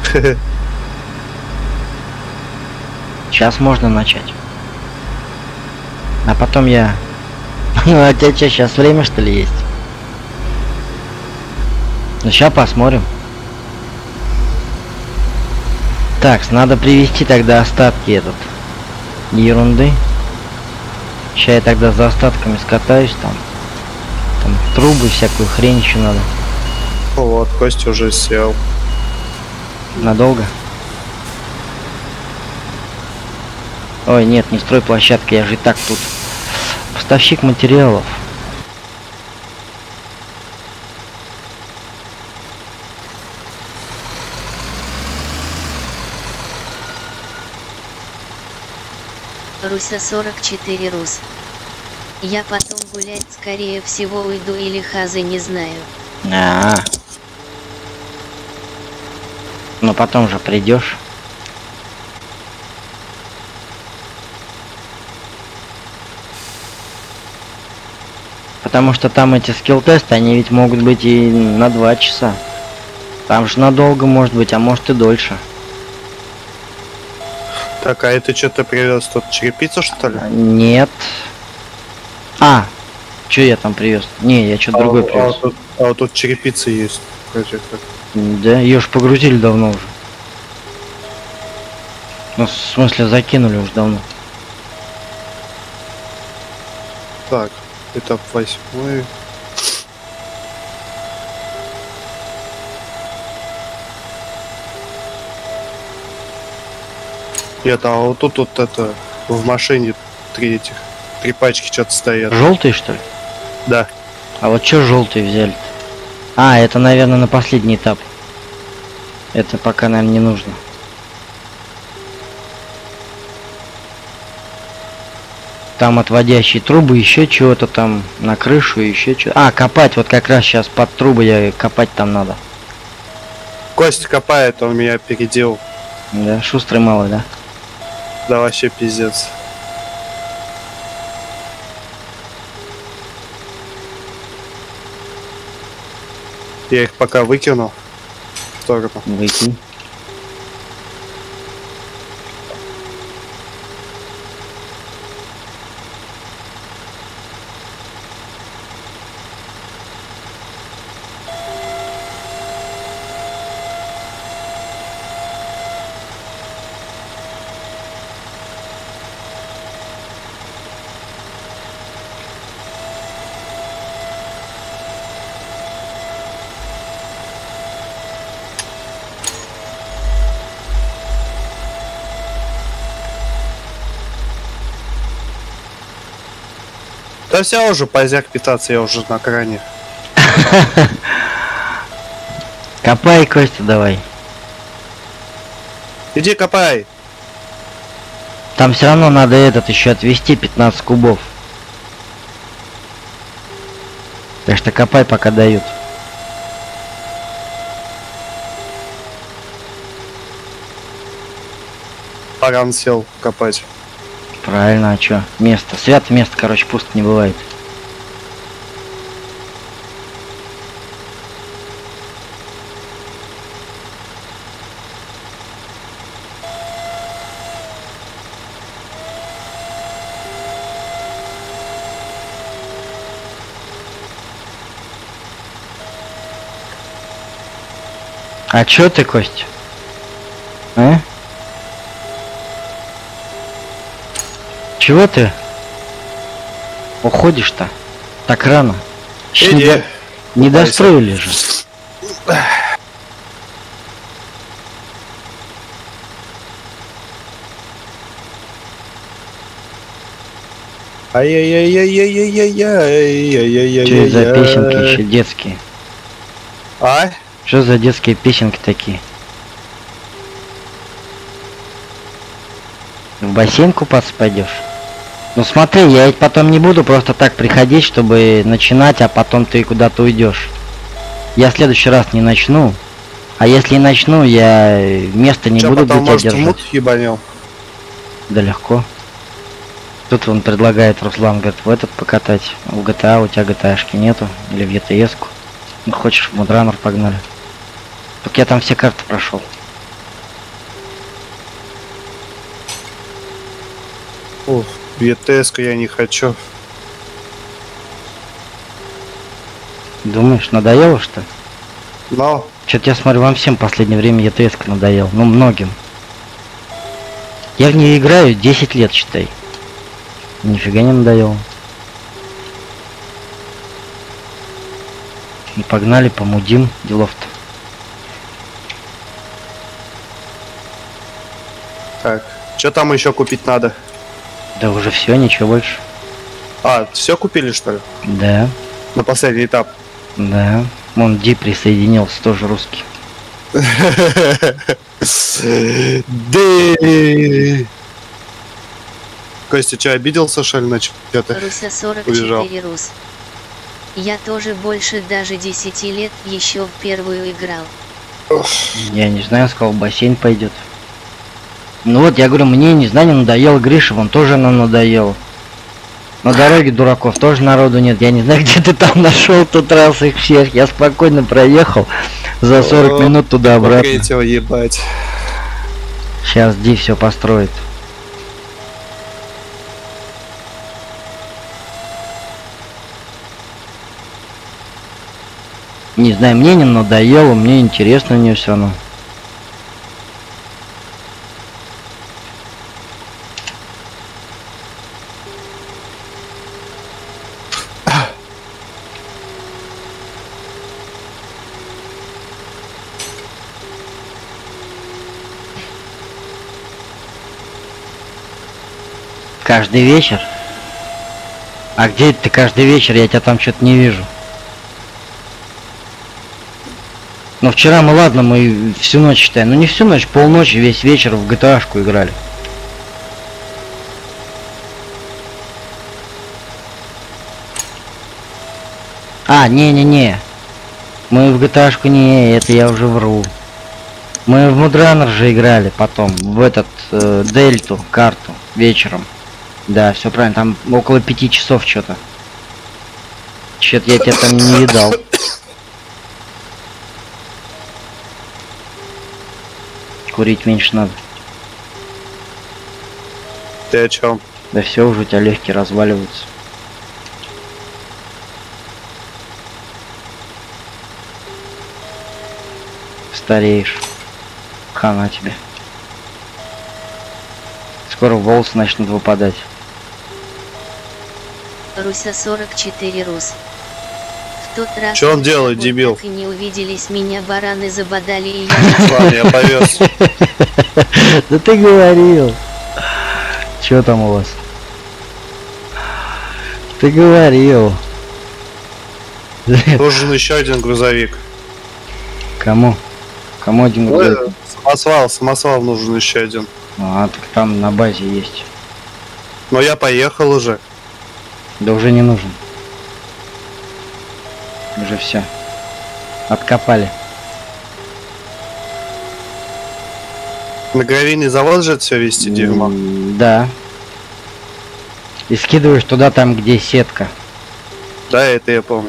Сейчас можно начать. А потом я... Ну, а у тебя что, сейчас время, что ли, есть? Ну, сейчас посмотрим. Так, надо привезти тогда остатки этот. Ерунды. Сейчас я тогда за остатками скатаюсь там. Там трубы, всякую хрень еще надо. Вот, Костя уже сел. Надолго? Ой, нет, не стройплощадка, я же и так тут. Поставщик материалов. Руся сорок четыре Рус. Я потом гулять скорее всего уйду или хазы не знаю. А, -а, -а. Но потом же придешь. Потому что там эти скилл-тесты, они ведь могут быть и на два часа. Там же надолго может быть, а может и дольше. Так, а это что ты привез? Тут черепицу, что ли? Нет. А, что я там привез? Не, я что-то А, другой а, привез. тут, а вот тут черепица есть. Вроде как. Да, ее ж погрузили давно уже. Ну, в смысле, закинули уже давно. Так, этап восьмой. Нет, а вот тут вот это в машине три этих, три пачки что-то стоят. Желтый, что ли? Да. А вот что желтый взяли -то? А, это, наверное, на последний этап. Это пока, наверное, не нужно. Там отводящие трубы, еще чего-то там на крышу, еще что. А, копать, вот как раз сейчас под трубы я копать там надо. Костя копает, он меня опередил. Да, шустрый малый, да? Да вообще пиздец. Я их пока выкину в сторону. Выкинь. Да все уже, поздняк питаться, я уже на кране. Копай, Костя, давай. Иди копай. Там все равно надо этот еще отвести пятнадцать кубов. Так что копай, пока дают. Паран сел копать. Правильно, а чё? Место. Святое место, короче, пусто не бывает. А чё ты, Костя? А? Чего ты уходишь-то так рано? Ещё не, до... не достроили же. Ай-яй-яй-яй-яй-яй-яй-яй-яй-яй-яй. Что это за песенки еще детские? А? Что за детские песенки такие? В бассейн купаться пойдешь? Ну смотри, я ведь потом не буду просто так приходить, чтобы начинать, а потом ты куда-то уйдешь. Я в следующий раз не начну. А если и начну, я место не Чё, буду потом, для тебя может, держать. мут ебанем? Да легко. Тут он предлагает, Руслан, говорит, в этот покатать. В джи ти эй у тебя джи ти эй-шки нету. Или в и ти эс-ку. Ну, хочешь, в Мудранер погнали. Так я там все карты прошел. Ух, в и ти эс-ку я не хочу. Думаешь, надоело, что ли? Но Что-то я смотрю, вам всем в последнее время и ти эс-ка надоел. Ну, многим. Я в нее играю десять лет, считай. Нифига не надоело. И погнали, помудим делов-то. так, что там еще купить надо? Да уже все, ничего больше. А, все купили, что ли? Да, На последний этап. да. Вон Ди присоединился, тоже русский. Да. Костя, что, обиделся, что ли, на что-то? Руся сорок Убежал. четыре Рус. Я тоже больше даже десяти лет еще в первую играл. Я не знаю, сказал, в бассейн пойдет. Ну вот, я говорю, мне, не знаю, не надоел. Гриша, вон тоже нам надоел. На дороге дураков тоже народу нет. Я не знаю, где ты там нашел тот раз их всех. Я спокойно проехал за сорок минут туда-обратно. Третьего ебать. Сейчас Ди все построит. Не знаю, мне не надоело, мне интересно не все равно. Каждый вечер? А где ты каждый вечер? Я тебя там что-то не вижу. Ну вчера мы, ладно, мы всю ночь считаем. Ну не всю ночь, полночи, весь вечер в джи ти эй-шку играли. А, не-не-не. Мы в джи ти эй-шку не, это я уже вру. Мы в Мудранер же играли потом, в этот, э, Дельту, карту, вечером. Да, все правильно, там около пяти часов что-то. Чё-то я тебя там не видал. Курить меньше надо. Ты о чем? Да все, уже у тебя легкие разваливаются. Стареешь. Хана тебе. Скоро волосы начнут выпадать. Руся сорок четыре Рус. В тот раз... Чё он мы с делает, тобой дебил? так и не увиделись, меня бараны забодали и я... Ладно, я повез. Да ты говорил. Чё там у вас? Ты говорил. Нужен еще один грузовик. Кому? Кому один Ой, говорит? самосвал, самосвал нужен еще один. А, так там на базе есть. Но я поехал уже. Да уже не нужен. Уже все. Откопали. На гравийный завод же все вести дерьмо. М, Да. И скидываешь туда, там, где сетка. Да, это я помню.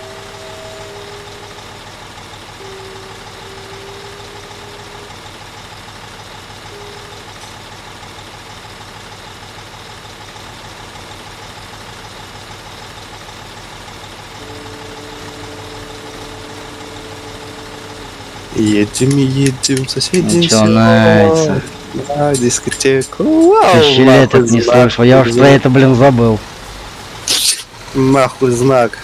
Едем, едем, соседям Начинается. на дискотеку. Вау, Тысячи лет нахуй это не знак, слышал. Я уж про это, блин, забыл. Нахуй знак.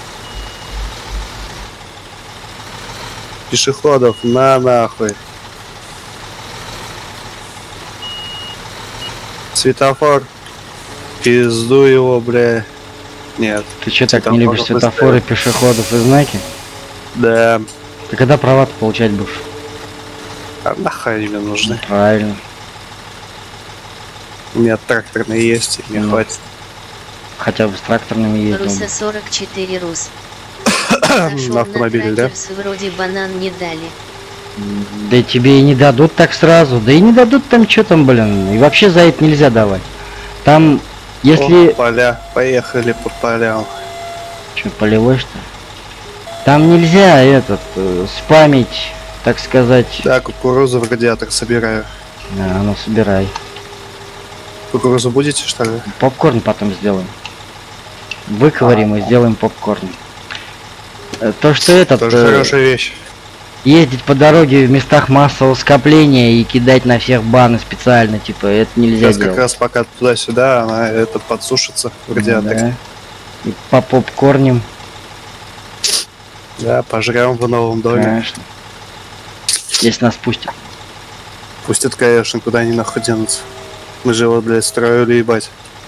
Пешеходов на нахуй. Светофор. Пизду его, бля. Нет. Ты что, так не Светофоров любишь светофоры, выставят. пешеходов и знаки? Да. Ты когда права-то получать будешь? А нахуй они мне нужны? Правильно. У меня тракторный есть, и мне Ну. хватит. Хотя бы с тракторными ездил. Руса сорок четыре Рус. На Зашел на автомобиле, да? тракерс, вроде банан не дали. Да тебе и не дадут так сразу. Да и не дадут там что там, блин. И вообще за это нельзя давать. Там, если... О, поля. Поехали по полям. Что, полевой что ли? Там нельзя этот, э, спамить, так сказать. Да, кукурузу в радиатор собираю. Да, ну собирай. Кукурузу будете, что ли? Попкорн потом сделаем. Выковырим и сделаем попкорн. Э, То, что этот... Тоже э, хорошая вещь. ездить по дороге в местах массового скопления и кидать на всех баны специально, типа, это нельзя Сейчас как делать. раз пока туда-сюда, она это подсушится в радиаторе. Да. И по попкорнем, Да, пожрем в новом доме. конечно. Если нас пустят. Пустят, конечно, куда они нахуй денутся. Мы же его, блядь, строили, ебать.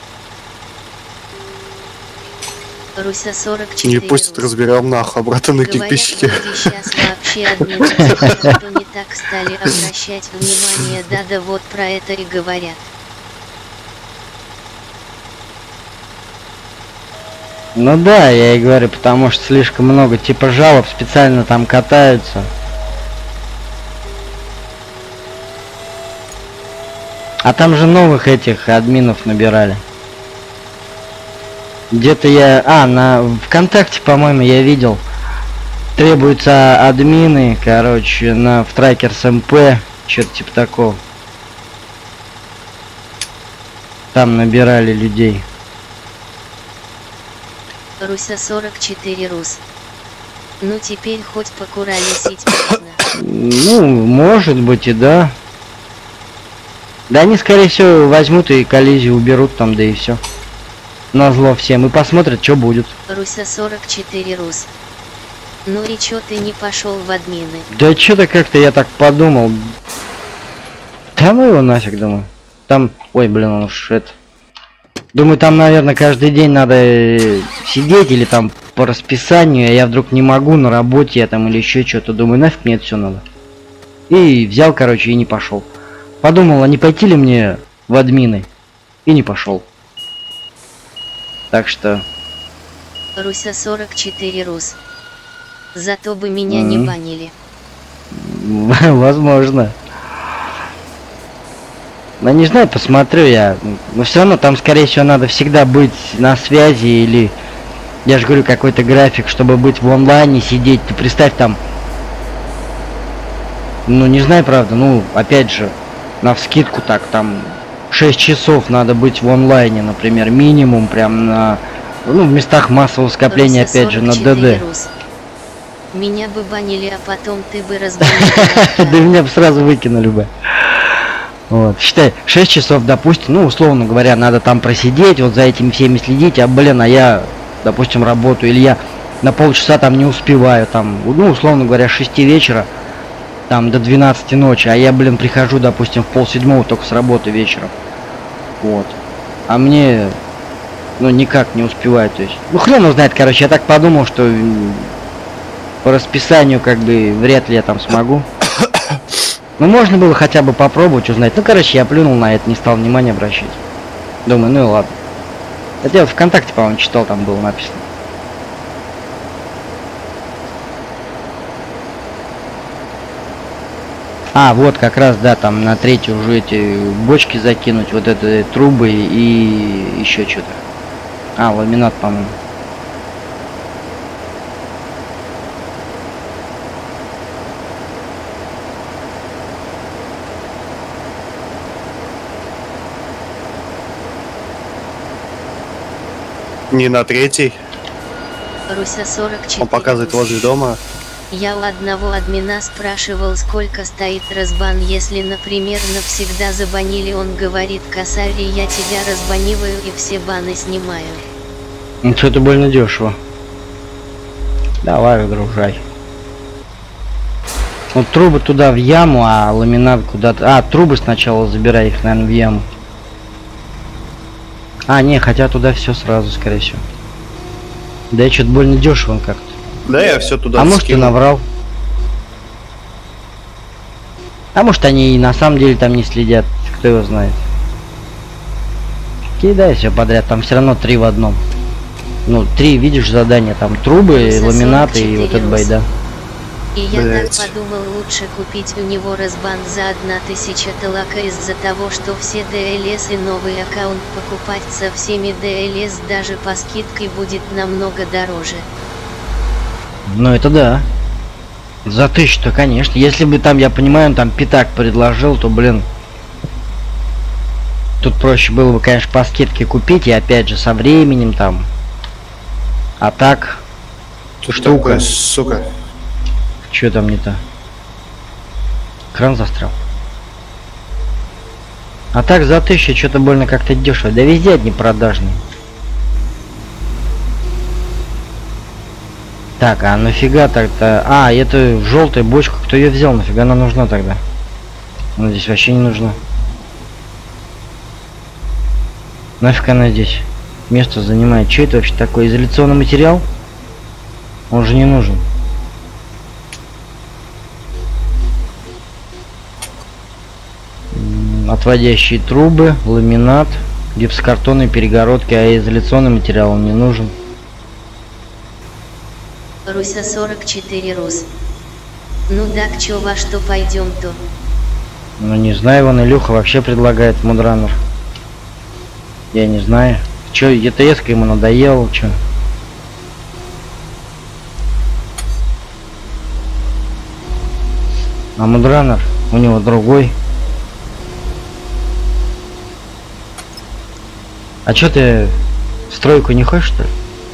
Руся сорок четыре Не пустят, Рус. разберем нахуй обратно на Говорят, кирпичики. вроде сейчас вообще админы что не так стали обращать внимание, да-да, вот про это и говорят. Ну да, я и говорю, потому что слишком много типа жалоб специально там катаются. А там же новых этих админов набирали. Где-то я... А, на ВКонтакте, по-моему, я видел. Требуются админы, короче, на в Trackers эм пэ. Что-то типа такого. Там набирали людей. Руся сорок четыре Рус. Ну теперь хоть покуролесить можно. Ну, может быть и да. Да они, скорее всего, возьмут и коллизию уберут там, да и все. Назло всем. И посмотрят, что будет. Руся сорок четыре Рус. Ну и чё ты не пошел в админы? Да что-то как-то я так подумал. Да ну его нафиг, думаю. Там... Ой, блин, он уж это... Думаю, там, наверное, каждый день надо э, сидеть или там по расписанию, а я вдруг не могу на работе я там или еще что-то. Думаю, нафиг мне это все надо. И взял, короче, и не пошел. Подумал, а не пойти ли мне в админы? И не пошел. Так что... Руся сорок четыре Рус. Зато бы меня не Мгм. банили. Возможно. Но не знаю, посмотрю я. Но все равно там, скорее всего, надо всегда быть на связи или... Я же говорю, какой-то график, чтобы быть в онлайне, сидеть. Ты представь там... Ну, не знаю, правда, ну, опять же, навскидку так, там... шесть часов надо быть в онлайне, например, минимум, прям на... Ну, в местах массового скопления, Руся опять же, на сорок четыре ДД. Рус. Меня бы банили, а потом ты бы разбанил. Да меня бы сразу выкинули бы. Вот, считай, шесть часов, допустим, ну, условно говоря, надо там просидеть, вот за этими всеми следить, а, блин, а я, допустим, работаю, или я на полчаса там не успеваю, там, ну, условно говоря, с шести вечера, там, до двенадцати ночи, а я, блин, прихожу, допустим, в полседьмого только с работы вечером. Вот. А мне, ну, никак не успеваю, то есть, ну, хрен его знает, короче, я так подумал, что м, по расписанию, как бы, вряд ли я там смогу. Ну, можно было хотя бы попробовать узнать. Ну, короче, я плюнул на это, не стал внимания обращать. Думаю, ну и ладно. Это я в ВКонтакте, по-моему, читал, там было написано. А, вот как раз, да, там на третью уже эти бочки закинуть, вот это трубы и еще что-то. А, ламинат, по-моему. Не на третий. Руся сорок четыре. Он показывает возле дома. Я у одного админа спрашивал, сколько стоит разбан, если, например, навсегда забанили. Он говорит: косарь, я тебя разбаниваю и все баны снимаю. Ну, что-то больно дешево. Давай, выгружай. Вот трубы туда в яму, а ламинат куда-то... А, трубы сначала забирай, их, наверное, в яму. А, не, хотя туда все сразу, скорее всего. Да, что-то больно дешево он как-то. Да, я все туда А может, ты наврал. А может, они и на самом деле там не следят, кто его знает. Кидай все подряд, там все равно три в одном. Ну, три, видишь, задания, там трубы, ламинаты и вот этот байда. И я Блять. так подумал, лучше купить у него разбан за одна тысяча талака из-за того, что все ди эл эс и новый аккаунт покупать со всеми ди эл эс даже по скидке будет намного дороже. Ну это да. За тысячу-то, конечно. Если бы там, я понимаю, он там пятак предложил, то, блин. Тут проще было бы, конечно, по скидке купить, и опять же со временем там. А так. Что штука. такое, сука? Че там не то? Кран застрял. А так за тысячу что-то больно как-то дешево. Да везде одни продажные. Так, а нафига так-то? А, это желтая бочка. Кто ее взял? Нафига она нужна тогда? Она здесь вообще не нужна. Нафиг она здесь место занимает? Что это вообще такое? Изоляционный материал? Он же не нужен. Отводящие трубы, ламинат, гипсокартонные перегородки, а изоляционный материал он не нужен. Руся сорок четыре рус. Ну так чё, во что пойдем-то? Ну не знаю, вон Илюха вообще предлагает мудранер. Я не знаю. Чё, и ти эс-ка ему надоело, чё? А мудранер у него другой. А чё ты в стройку не хочешь, что ли?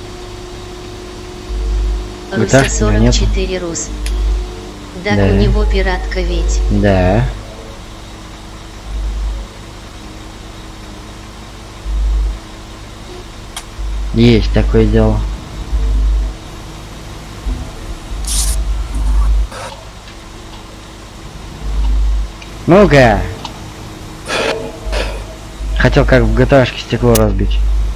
Руся сорок четыре рус. Так Да. у него пиратка ведь. Да. Есть такое дело. Ну-ка. Хотел как в джи ти эй-шке стекло разбить.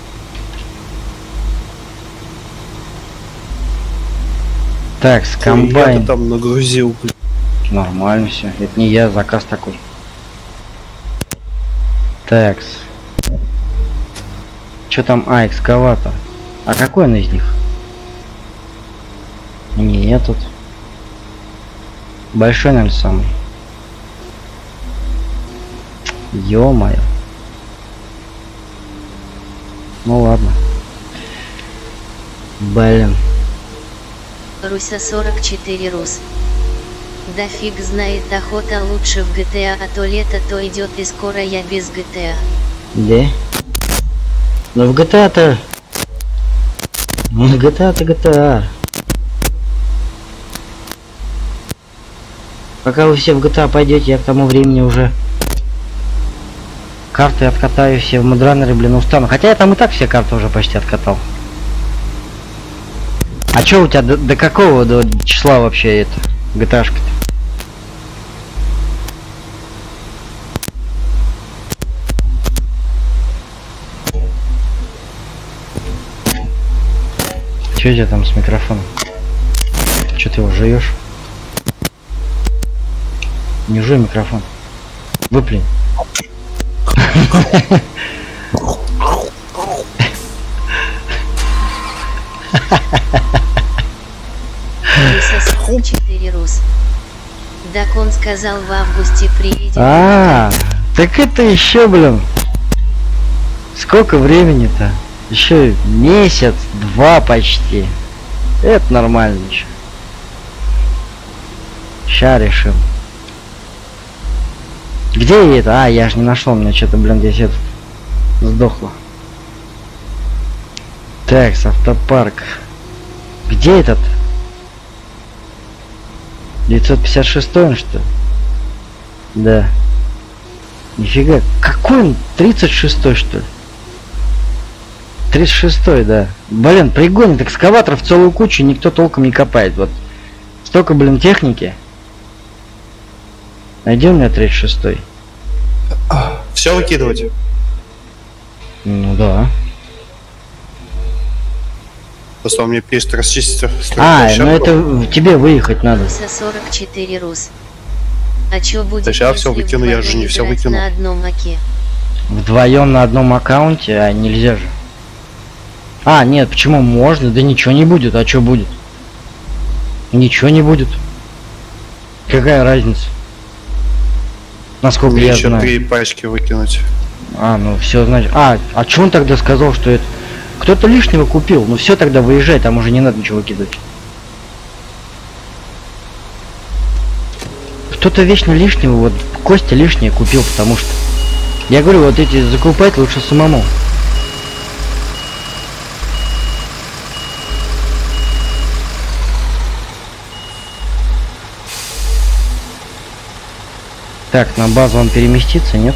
Так, с комбайн. Я там нагрузил. Нормально все. Это не я, заказ такой. Такс. Что там? А, экскаватор. А какой он из них? Не этот. Большой, наверное, самый. Ё-моё. Ну ладно. Блин. Руся сорок четыре рус. Да фиг знает, охота лучше в джи ти эй, а то лето то идет и скоро я без джи ти эй. Да? Ну в джи ти эй-то... Ну в джи ти эй-то джи ти эй. Пока вы все в джи ти эй пойдете, я к тому времени уже карты откатаю все в мудранеры, блин, устану. Хотя я там и так все карты уже почти откатал. А чё у тебя до, до какого до числа вообще это джи ти эй-шка-то? Чё у тебя там с микрофоном? Чё ты его жуешь? Не жуй микрофон. Выплюнь. четыре рус. Так он сказал, в августе приедет. А, так это еще, блин. Сколько времени-то? Еще месяц, два почти. Это нормально еще. Ща решим. Где это? А, я же не нашел, мне что-то, блин, здесь это сдохло. Так, автопарк. Где этот? девятьсот пятьдесят шесть, он что ли? Да. Нифига. Какой он? тридцать шестой, что ли? тридцать шестой, да. Блин, пригонит экскаваторов целую кучу, никто толком не копает. Вот. Столько, блин, техники. Найди у меня тридцать шестой. Все выкидывать? Ну да. Просто он мне пишет, расчистить. А, ну это тебе выехать надо. сорок четыре рус. А чё будет, да сейчас все выкину, я же не все выкину. На одном оке? Вдвоем на одном аккаунте, а нельзя же. А, нет, почему можно? Да ничего не будет. А что будет? Ничего не будет. Какая разница? Насколько Мне я еще знаю. три пачки выкинуть. А, ну все, значит. А, а что он тогда сказал, что это? Кто-то лишнего купил. Ну все, тогда выезжай, там уже не надо ничего выкидывать. Кто-то вечно лишнего, вот Костя лишнее купил, потому что... Я говорю, вот эти закупать лучше самому. Так, на базу он переместится, нет?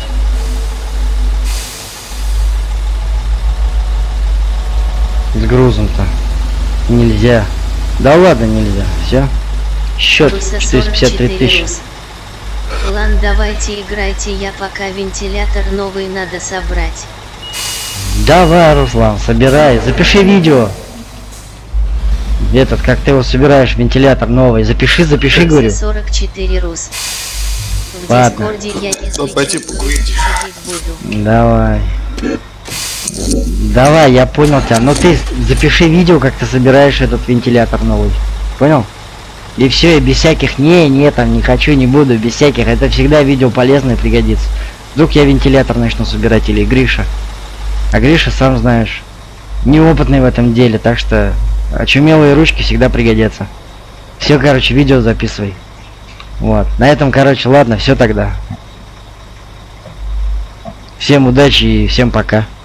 С грузом-то нельзя. Да ладно, нельзя. Все. Счет четыреста пятьдесят три тысячи. Ладно, давайте играйте, я пока вентилятор новый надо собрать. Давай, Руслан, собирай. Запиши видео. Этот, как ты его собираешь, вентилятор новый. Запиши, запиши, говорю. сорок четыре рус. В Ладно. Дискорде я, если Ну, пойти честно, покурить. сидеть буду. Давай. Давай, я понял тебя. Но ты запиши видео, как ты собираешь этот вентилятор новый. Понял? И все, и без всяких не, не, там, не хочу, не буду, без всяких. Это всегда видео полезное пригодится. Вдруг я вентилятор начну собирать, или Гриша. А Гриша, сам знаешь, неопытный в этом деле, так что очумелые ручки всегда пригодятся. Все, короче, видео записывай. Вот. На этом, короче, ладно, все тогда. Всем удачи и всем пока.